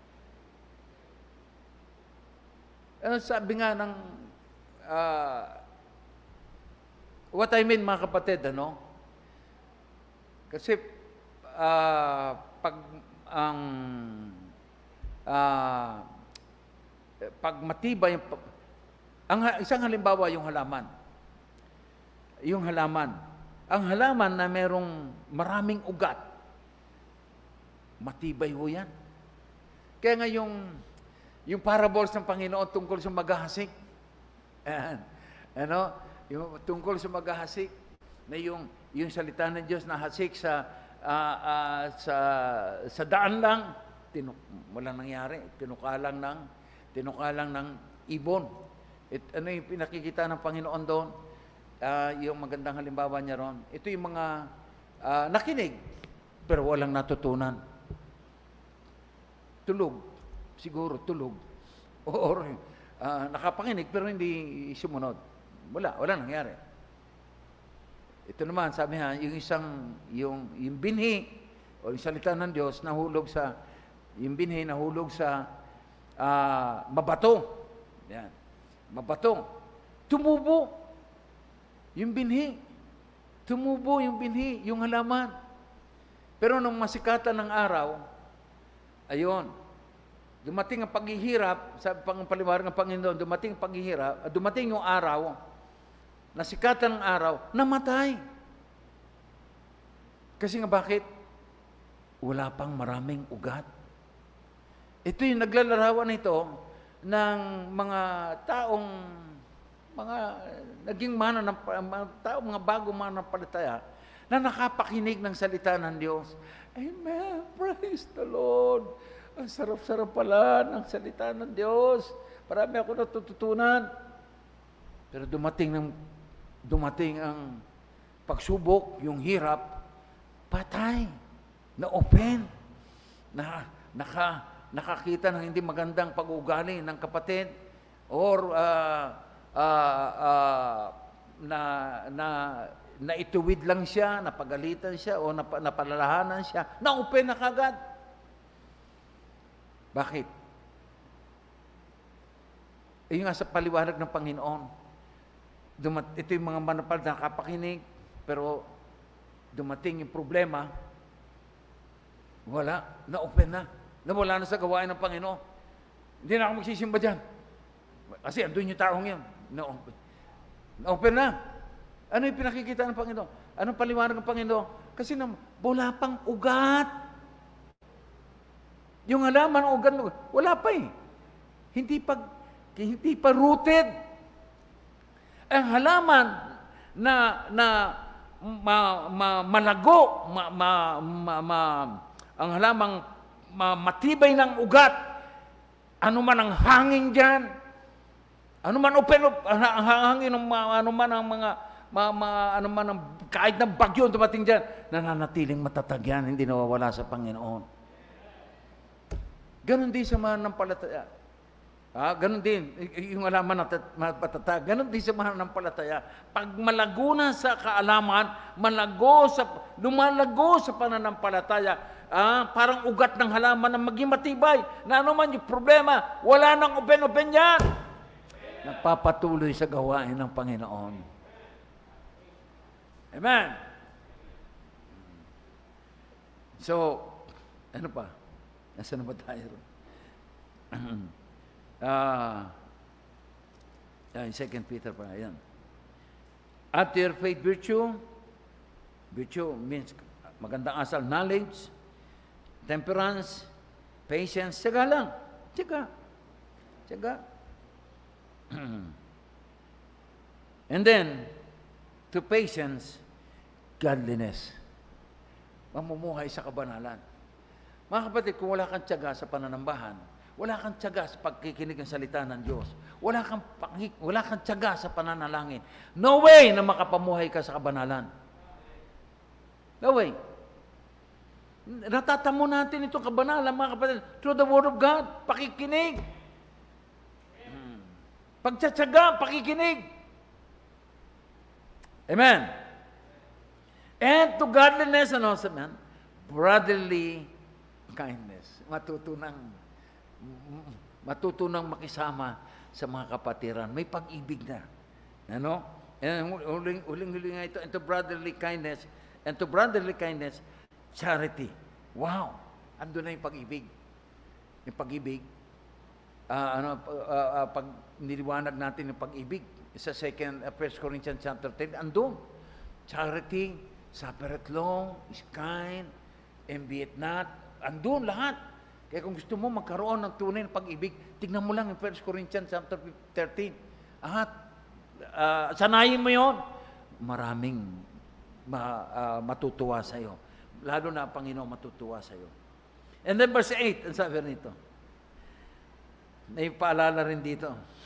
Ano sabi nga ng uh, what I mean, mga kapatid, ano? Kasi uh, pag ang uh, pag matibay ang isang halimbawa yung halaman. Yung halaman. Ang halaman na merong maraming ugat. Matibay ho yan. Kaya nga yung yung parables ng Panginoon tungkol sa maghahasik. Ayan. Ano? Yung tungkol sa maghahasik na yung yung salita ng Diyos na hasik sa uh, uh, sa sa daan lang, tinuk walang nangyari, tinukalang ng tinukalang ng ibon. It, ano yung pinakikita ng Panginoon doon? Uh, yung magandang halimbawa niya ron. Ito yung mga uh, nakinig pero walang natutunan. Tulog. Siguro tulog. Or uh, nakapakinig pero hindi sumunod. Wala, wala nangyari. Ito naman, sabi ha, yung isang, yung, yung binhi, o yung salita ng Diyos, nahulog sa, yung binhi nahulog sa uh, mabato. Yan. Mabato. Tumubo. Yung binhi. Tumubo yung binhi, yung halaman. Pero nung masikatan ng araw, ayun, dumating ang paghihirap, sa pangpaliwanag ng Panginoon, dumating ang paghihirap, dumating yung araw, nasikatan ng araw, namatay. Kasi nga bakit? Wala pang maraming ugat. Ito yung naglalarawan nito ng mga taong, mga naging mana ng mga taong, mga bagong mananampalataya na nakapakinig ng salita ng Diyos. Amen. Praise the Lord. Ang sarap-sarap pala ng salita ng Diyos. Marami ako natututunan. Pero dumating ng dumating ang pagsubok, yung hirap, patay, na-open, na naka, nakakita ng hindi magandang pag-uugali ng kapatid, or uh, uh, uh, na, na, naituwid lang siya, napagalitan siya, o nap, napalalahanan siya, na-open na kagad. Bakit? Ayun nga sa paliwanag ng Panginoon. Dumat, ito yung mga manapal na nakapakinig, pero dumating yung problema, wala, na-open na. Nawala na sa gawain ng Panginoon. Hindi na ako magsisimba dyan. Kasi andun yung taong yun. Na-open. Na-open na. Ano yung pinakikita ng Panginoon? Anong paliwanag ng Panginoon? Kasi na, wala pang ugat. Yung halaman, ugat, wala pa eh. Hindi pa, hindi pa rooted. Ang halaman na na ma, ma, malago, ma, ma, ma, ma, ang halamang ma, matibay ng ugat, ano man ang hangin dyan, ano man open up, ang hangin, ano man ang mga, ma, ma, ano man ang, kahit ng bagyo dumating dyan, nananatiling matatag yan, hindi nawawala sa Panginoon. Ganon din sa mananampalataya. Ah, ganun din, yung alaman na matatag, ganun din sa mananampalataya. Pag malago na sa kaalaman, malago sa, lumalago sa pananampalataya, ah, parang ugat ng halaman na maging matibay, na ano man yung problema, wala nang open-open yan. Nagpapatuloy sa gawain ng Panginoon. Amen. So, ano pa? Nasaan na ba tayo? Ah, uh, Second Peter pa, ayan. After faith, virtue. Virtue means magandang asal, knowledge, temperance, patience, tiyaga lang. Tiyaga. Tiyaga. And then, to patience, godliness. Mamumuhay sa kabanalan. Mga kapatid, kung wala kang tiyaga sa pananambahan, wala kang tiyaga sa pagkikinig ng salita ng Diyos, wala kang, wala kang tiyaga sa pananalangin, no way na makapamuhay ka sa kabanalan. No way. Natatamo natin itong kabanalan, mga kapatid, through the Word of God, pakikinig. Pagtsatsaga, pakikinig. Amen. And to godliness and also, man, brotherly kindness. Matutunang, matutunang makisama sa mga kapatiran. May pag-ibig na. Ano? And huling, huling, huling nga ito, and to brotherly kindness, and to brotherly kindness, charity. Wow! Ando na yung pag-ibig. Yung pag-ibig, uh, ano, uh, uh, pag niliwanag natin yung pag-ibig, sa second, uh, First Corinthians chapter ten, andun. Charity, suffereth long, is kind, envieth not, andun lahat. Kaya kung gusto mo magkaroon ng tunay na pag-ibig, tignan mo lang yung First Corinthians chapter thirteen. At uh, sanayin mo yun, maraming ma, uh, matutuwa sa iyo. Lalo na ang Panginoon matutuwa sa iyo. And then verse eight, ang sabi nito. May paalala rin dito.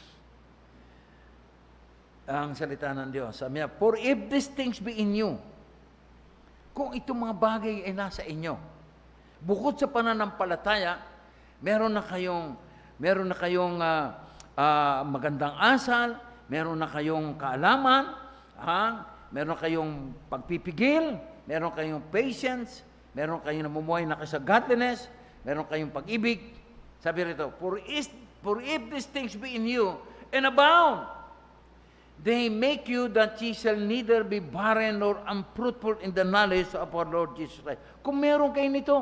Ang salita ng Diyos. Sabi niya, for if these things be in you, kung itong mga bagay ay nasa inyo, bukod sa pananampalataya, meron na kayong, meron na kayong uh, uh, magandang asal, meron na kayong kaalaman, ha? Meron kayong pagpipigil, meron kayong patience, meron kayong namumuhay na sa godliness, meron kayong pag-ibig. Sabi rito, for, is, for if these things be in you and abound, they make you that ye shall neither be barren nor unfruitful in the knowledge of our Lord Jesus Christ. Kung meron kayo nito,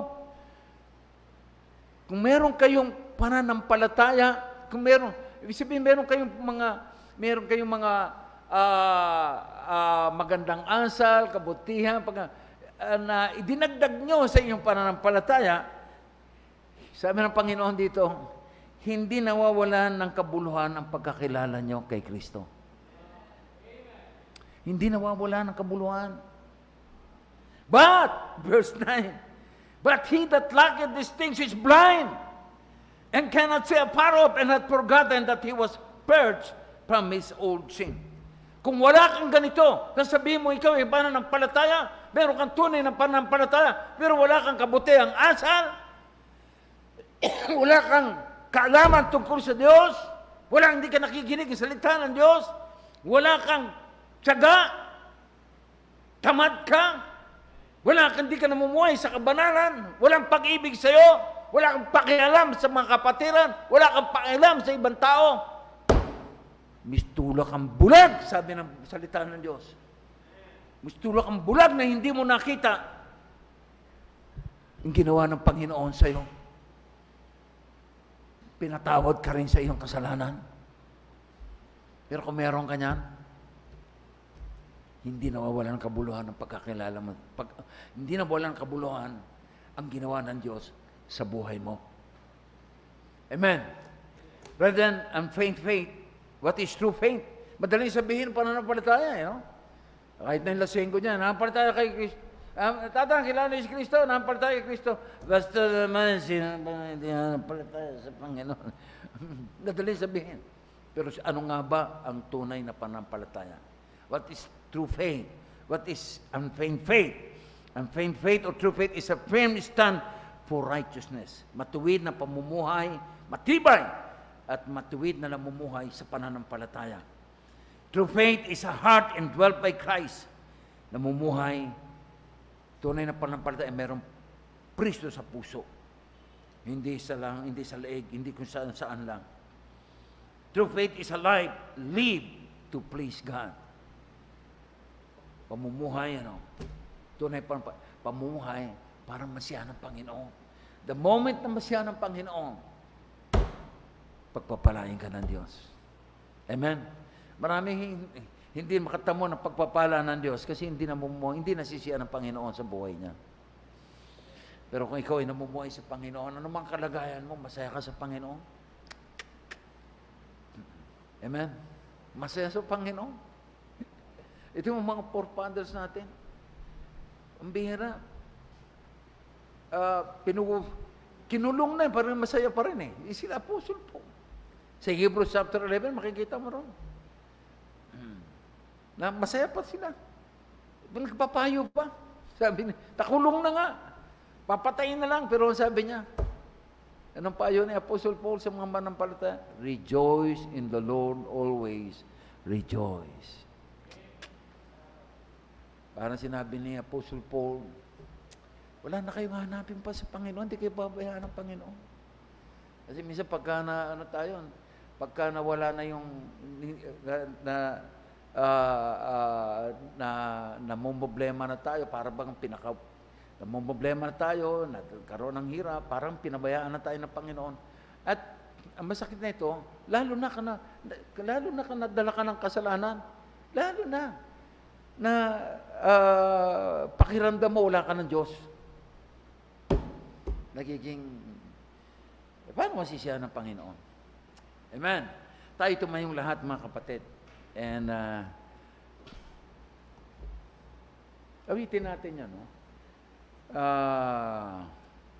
kung meron kayong pananampalataya, kung meron, ibig sabihin meron kayong mga, meron kayong mga uh, uh, magandang asal, kabutihan, pag, uh, na idinagdag nyo sa inyong pananampalataya, sabi ng Panginoon dito, hindi nawawalan ng kabuluhan ang pagkakilala nyo kay Kristo. Hindi nawawala ng kabuluhan. But, verse nine, but he that lacketh these things is blind, and cannot see afar off, and hath forgotten that he was purged from his old sin. Kung wala kang ganito, sasabihin mo ikaw ay pananampalataya, meron kang tunay ng pananampalataya, pero wala kang kabutihang asal, wala kang kaalaman tungkol sa Diyos, wala, hindi ka nakikinig sa salita ng Diyos, wala kang tiyaga, tamad ka, wala kang, hindi ka namumuhay sa kabanalan, walang pag-ibig sa iyo, wala kang pakialam sa mga kapatiran, wala kang pakialam sa ibang tao. Mistulak ang bulag, sabi ng salita ng Diyos. Mistulak ang bulag na hindi mo nakita yung ginawa ng Panginoon sa iyo. Pinatawad ka rin sa iyong kasalanan. Pero kung meron ka niyan, hindi nawawalan ng kabuluhan ng pagkakilala mo. Pag, hindi nawawalan ng kabuluhan ang ginawa ng Diyos sa buhay mo. Amen. Brethren, ang faint faith, what is true faith? Madaling sabihin pananampalataya, you know? Kahit na yung lasenggo niya, nanampalataya kay Kristo. Um, tatang, kilala si Kristo, nanampalataya kay Kristo. Basta naman, nanampalataya sa Panginoon. Madaling sabihin. Pero ano nga ba ang tunay na pananampalataya? What is true faith? What is unfeigned faith? Unfeigned faith or true faith is a firm stand for righteousness. Matuwid na pamumuhay, matibay, at matuwid na namumuhay sa pananampalataya. True faith is a heart indwelt by Christ. Namumuhay, tunay na pananampalataya, mayroong Kristo sa puso. Hindi sa lang, hindi sa leeg, hindi kung saan saan lang. True faith is a life lived to please God. Pamumuhay, ano? Tunay pa, pamumuhay para masiyahan ng Panginoon. The moment na masiyahan ng Panginoon, pagpapalain ka ng Diyos. Amen? Maraming hindi makatamo ng pagpapala ng Diyos kasi hindi namumuhay, hindi nasisiyahan ng Panginoon sa buhay niya. Pero kung ikaw ay namumuhay sa Panginoon, ano mang kalagayan mo, masaya ka sa Panginoon? Amen? Masaya sa Panginoon. Ito yung mga forefathers natin. Ang bihira. Uh, pinugo, kinulong na, parang masaya pa rin eh. Sila apostle po. Sa Hebrews chapter eleven, makikita mo ron. Na masaya pa sila. Nagpapayo pa. Sabi niya, takulong na nga. Papatayin na lang. Pero sabi niya, anong payo ni Apostle Paul sa mga manampalataya? Rejoice in the Lord always. Rejoice. Parang sinabi ni Apostle Paul, wala na kayong hanapin pa sa Panginoon, hindi kayo babayaan ng Panginoon. Kasi minsan pagka na, ano tayo, pagka nawala na yung, na, na, uh, uh, na, namumblema na tayo, parang bang pinaka, namumblema na tayo, nagkaroon ng hirap, parang pinabayaan na tayo ng Panginoon. At ang masakit na ito, lalo na ka na, lalo na ka nadala ka ng kasalanan, lalo na, na uh, pakiramdam mo, wala ka ng Diyos. Nagiging, eh, paano masisiyahan ng Panginoon? Amen. Tayo tumayong lahat, mga kapatid. And, uh, awitin natin yan, no? Ah...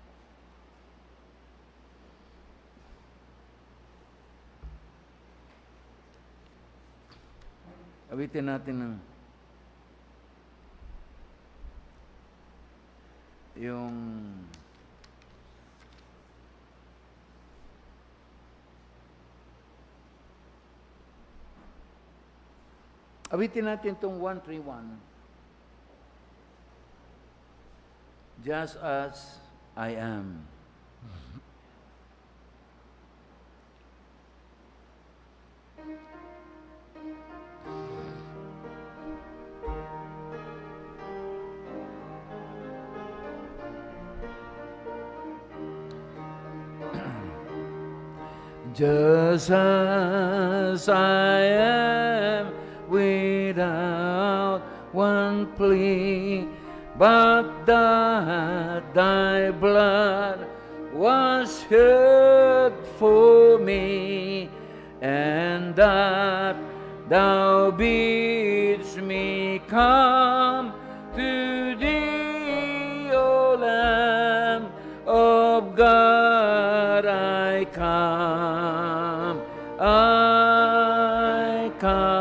Uh, awitin natin ng yung awitin natin itong one thirty-one. Just as I am. Just as I am, without one plea, but that thy blood was shed for me, and that thou bidst me come to thee, O Lamb of God, I come, I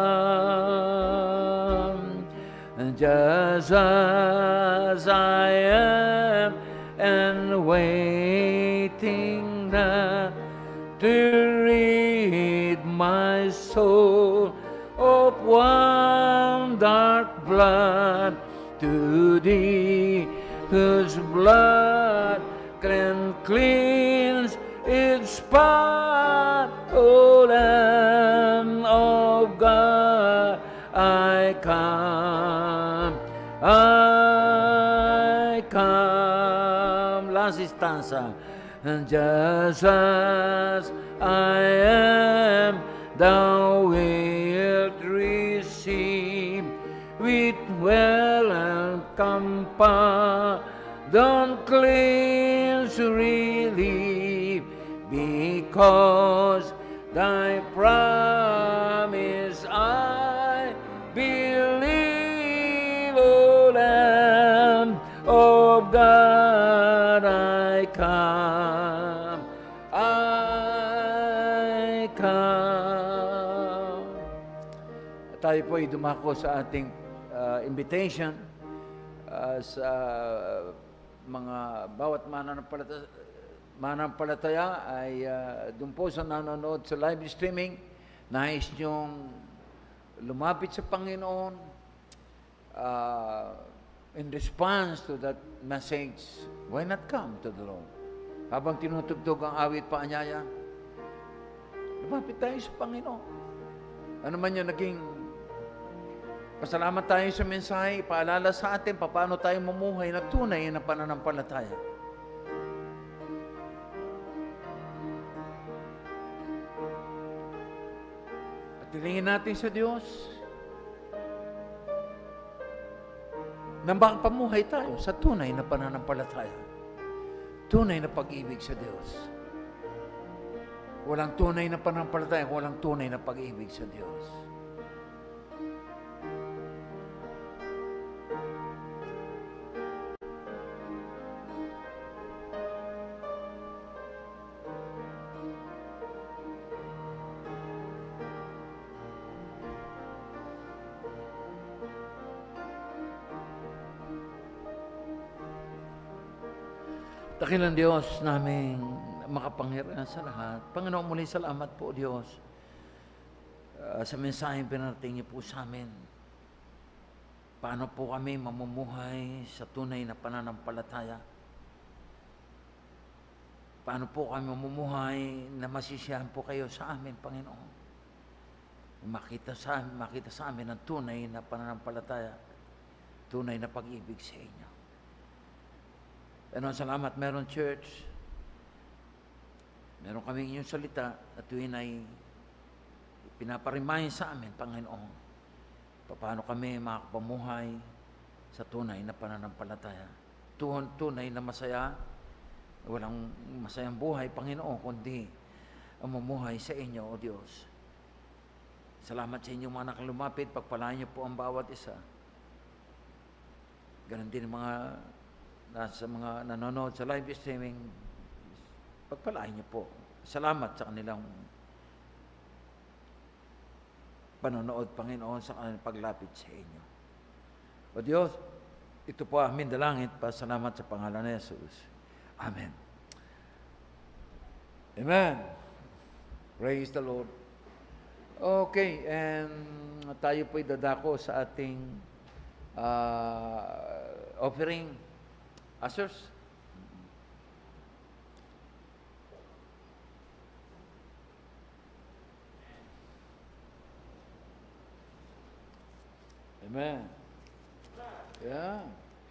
come, just as I am, and waiting now to rid my soul of one dark blood, to thee whose blood can cleanse its spot, O Lamb of God, I come, I come. Last stanza. And just as I am, thou wilt receive with welcome pardon, cleanse, relief, because thy promise I believe, O Lamb of God, I come, I come. Tayo po ay dumako sa ating uh, invitation uh, sa uh, mga bawat mananampalataya, mananampalataya ay uh, doon po sa nanonood sa live streaming, nais niyong lumapit sa Panginoon uh, in response to that message, why not come to the Lord? Habang tinutugtog ang awit paanyaya, lumapit tayo sa Panginoon. Ano man yung naging pasalamat tayo sa mensahe, paalala sa atin paano tayo mamuhay na tunay na pananampalataya. At tilingin natin sa Diyos na makapamuhay tayo sa tunay na pananampalataya, tunay na pag-ibig sa Diyos. Walang tunay na pananampalataya, walang tunay na pag-ibig sa Diyos. Dakilang Diyos naming makapangyarihan sa lahat. Panginoon, muli salamat po, Diyos, uh, sa mensaheng pinarating niyo po sa amin. Paano po kami mamumuhay sa tunay na pananampalataya? Paano po kami mamumuhay na masisiyahan po kayo sa amin, Panginoon? Makita sa, makita sa amin ang tunay na pananampalataya, tunay na pag-ibig sa inyo. Ano, salamat, meron church, meron kaming inyong salita at yun ay pinaparimahin sa amin, Panginoon, paano kami makapamuhay sa tunay na pananampalataya. Tuhon, tunay na masaya, walang masayang buhay, Panginoon, kundi ang mamuhay sa inyo, O Diyos. Salamat sa inyong mga nakalumapit, pagpalain niyo po ang bawat isa. Ganon din mga nasa mga nanonood sa live streaming, pagpalain niyo po. Salamat sa kanilang panonood, Panginoon, sa kanilang paglapit sa inyo. O Diyos, ito po amin dalangin, pasalamat sa pangalan ni Jesus. Amen. Amen. Praise the Lord. Okay, and tayo po'y dadako sa ating uh, offering. Ushers? Amen. Yeah.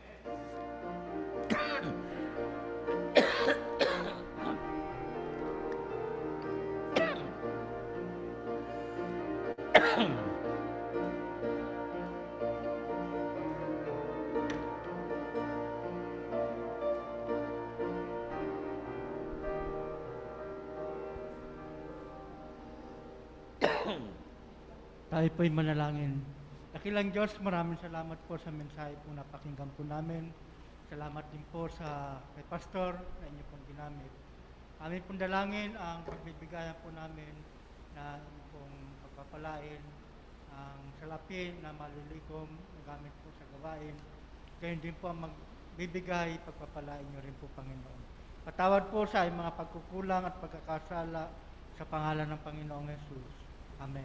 Tayo po'y manalangin. Dakilang Diyos, maraming salamat po sa mensahe po napakinggan po namin. Salamat din po sa kay Pastor na inyo pong ginamit. Amin pong dalangin ang pagbibigayan po namin na inyo pong pagpapalain, ang salapi na malilikom na gamit po sa gawain. Gayon din po ang magbibigay, pagpapalain nyo rin po, Panginoon. Patawad po sa mga pagkukulang at pagkakasala sa pangalan ng Panginoong Jesus. Amen.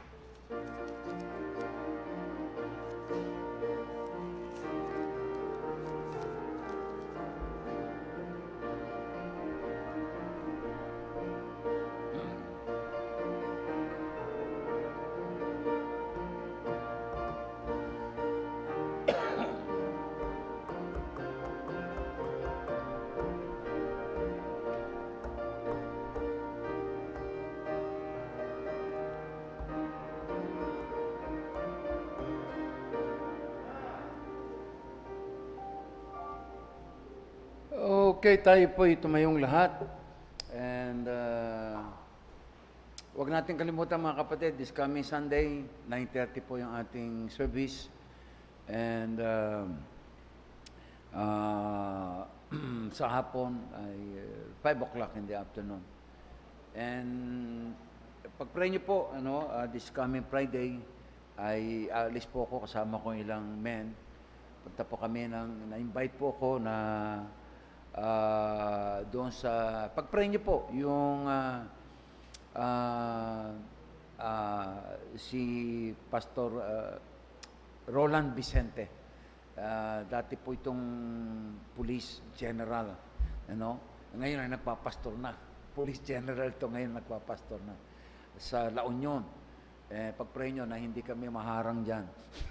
Okay, tayo po tumayong lahat. And uh, wag natin kalimutan mga kapatid, this coming Sunday, nine thirty po yung ating service. And uh, uh, sa hapon ay uh, five o'clock in the afternoon. And pag-pray niyo po, ano, uh, this coming Friday, ay alis po ako kasama ko ilang men. Punta po kami ng, na-invite po ako na Uh, doon sa pag-pray niyo po yung uh, uh, uh, si Pastor uh, Roland Vicente, uh, dati po itong police general, ano? Ngayon ay nagpapastor na, police general to, ngayon nagpapastor na sa La Union. Eh, pag-pray niyo na hindi kami maharang dyan.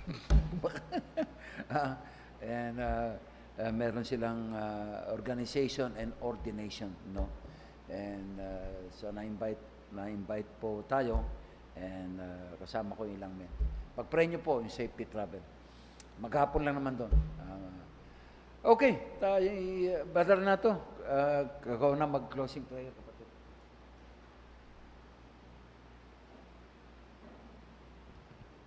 uh, and uh, Uh, meron silang uh, organization and ordination, no? And uh, so na-invite na-invite po tayo and uh, kasama ko ilang men. Pag-pray niyo po yung safety travel. Maghapon lang naman doon. Uh, okay, tayo uh, badar na to. Uh, Kagaw na mag-closing prayer, kapatid.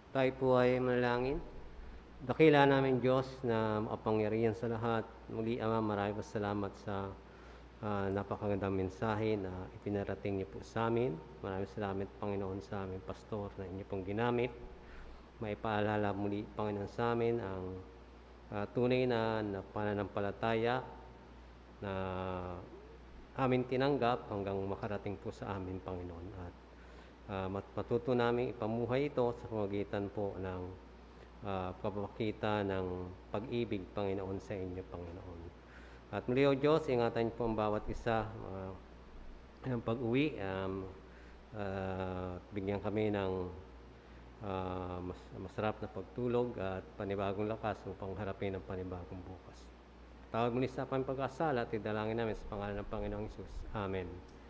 Tayo po ay manalangin. Dakila namin Diyos na makapangyarihan sa lahat. Muli, Ama, maraming salamat sa uh, napakagandang mensahe na ipinarating niyo po sa amin. Maraming salamat, Panginoon, sa aming pastor na inyo pong ginamit. Maipaalala muli, Panginoon, sa amin ang uh, tunay na, na pananampalataya na amin tinanggap hanggang makarating po sa amin, Panginoon. At uh, matuto namin ipamuhay ito sa pamamagitan po ng uh, pagpapakita ng pag-ibig, Panginoon, sa inyo, Panginoon. At muli, O Diyos, ingatan po ang bawat isa uh, ng pag-uwi. Um, uh, bigyan kami ng uh, mas, masarap na pagtulog at panibagong lakas upang harapin ang panibagong bukas. Tawag muli sa aming pag-asala at idalangin namin sa pangalan ng Panginoong Hesus. Amen.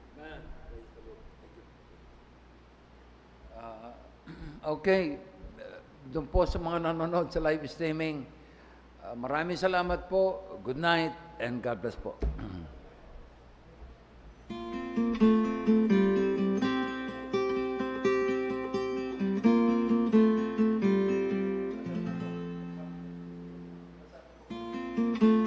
Uh, okay, doon po sa mga nanonood sa live streaming, uh, maraming salamat po. Good night and God bless po. Thank you.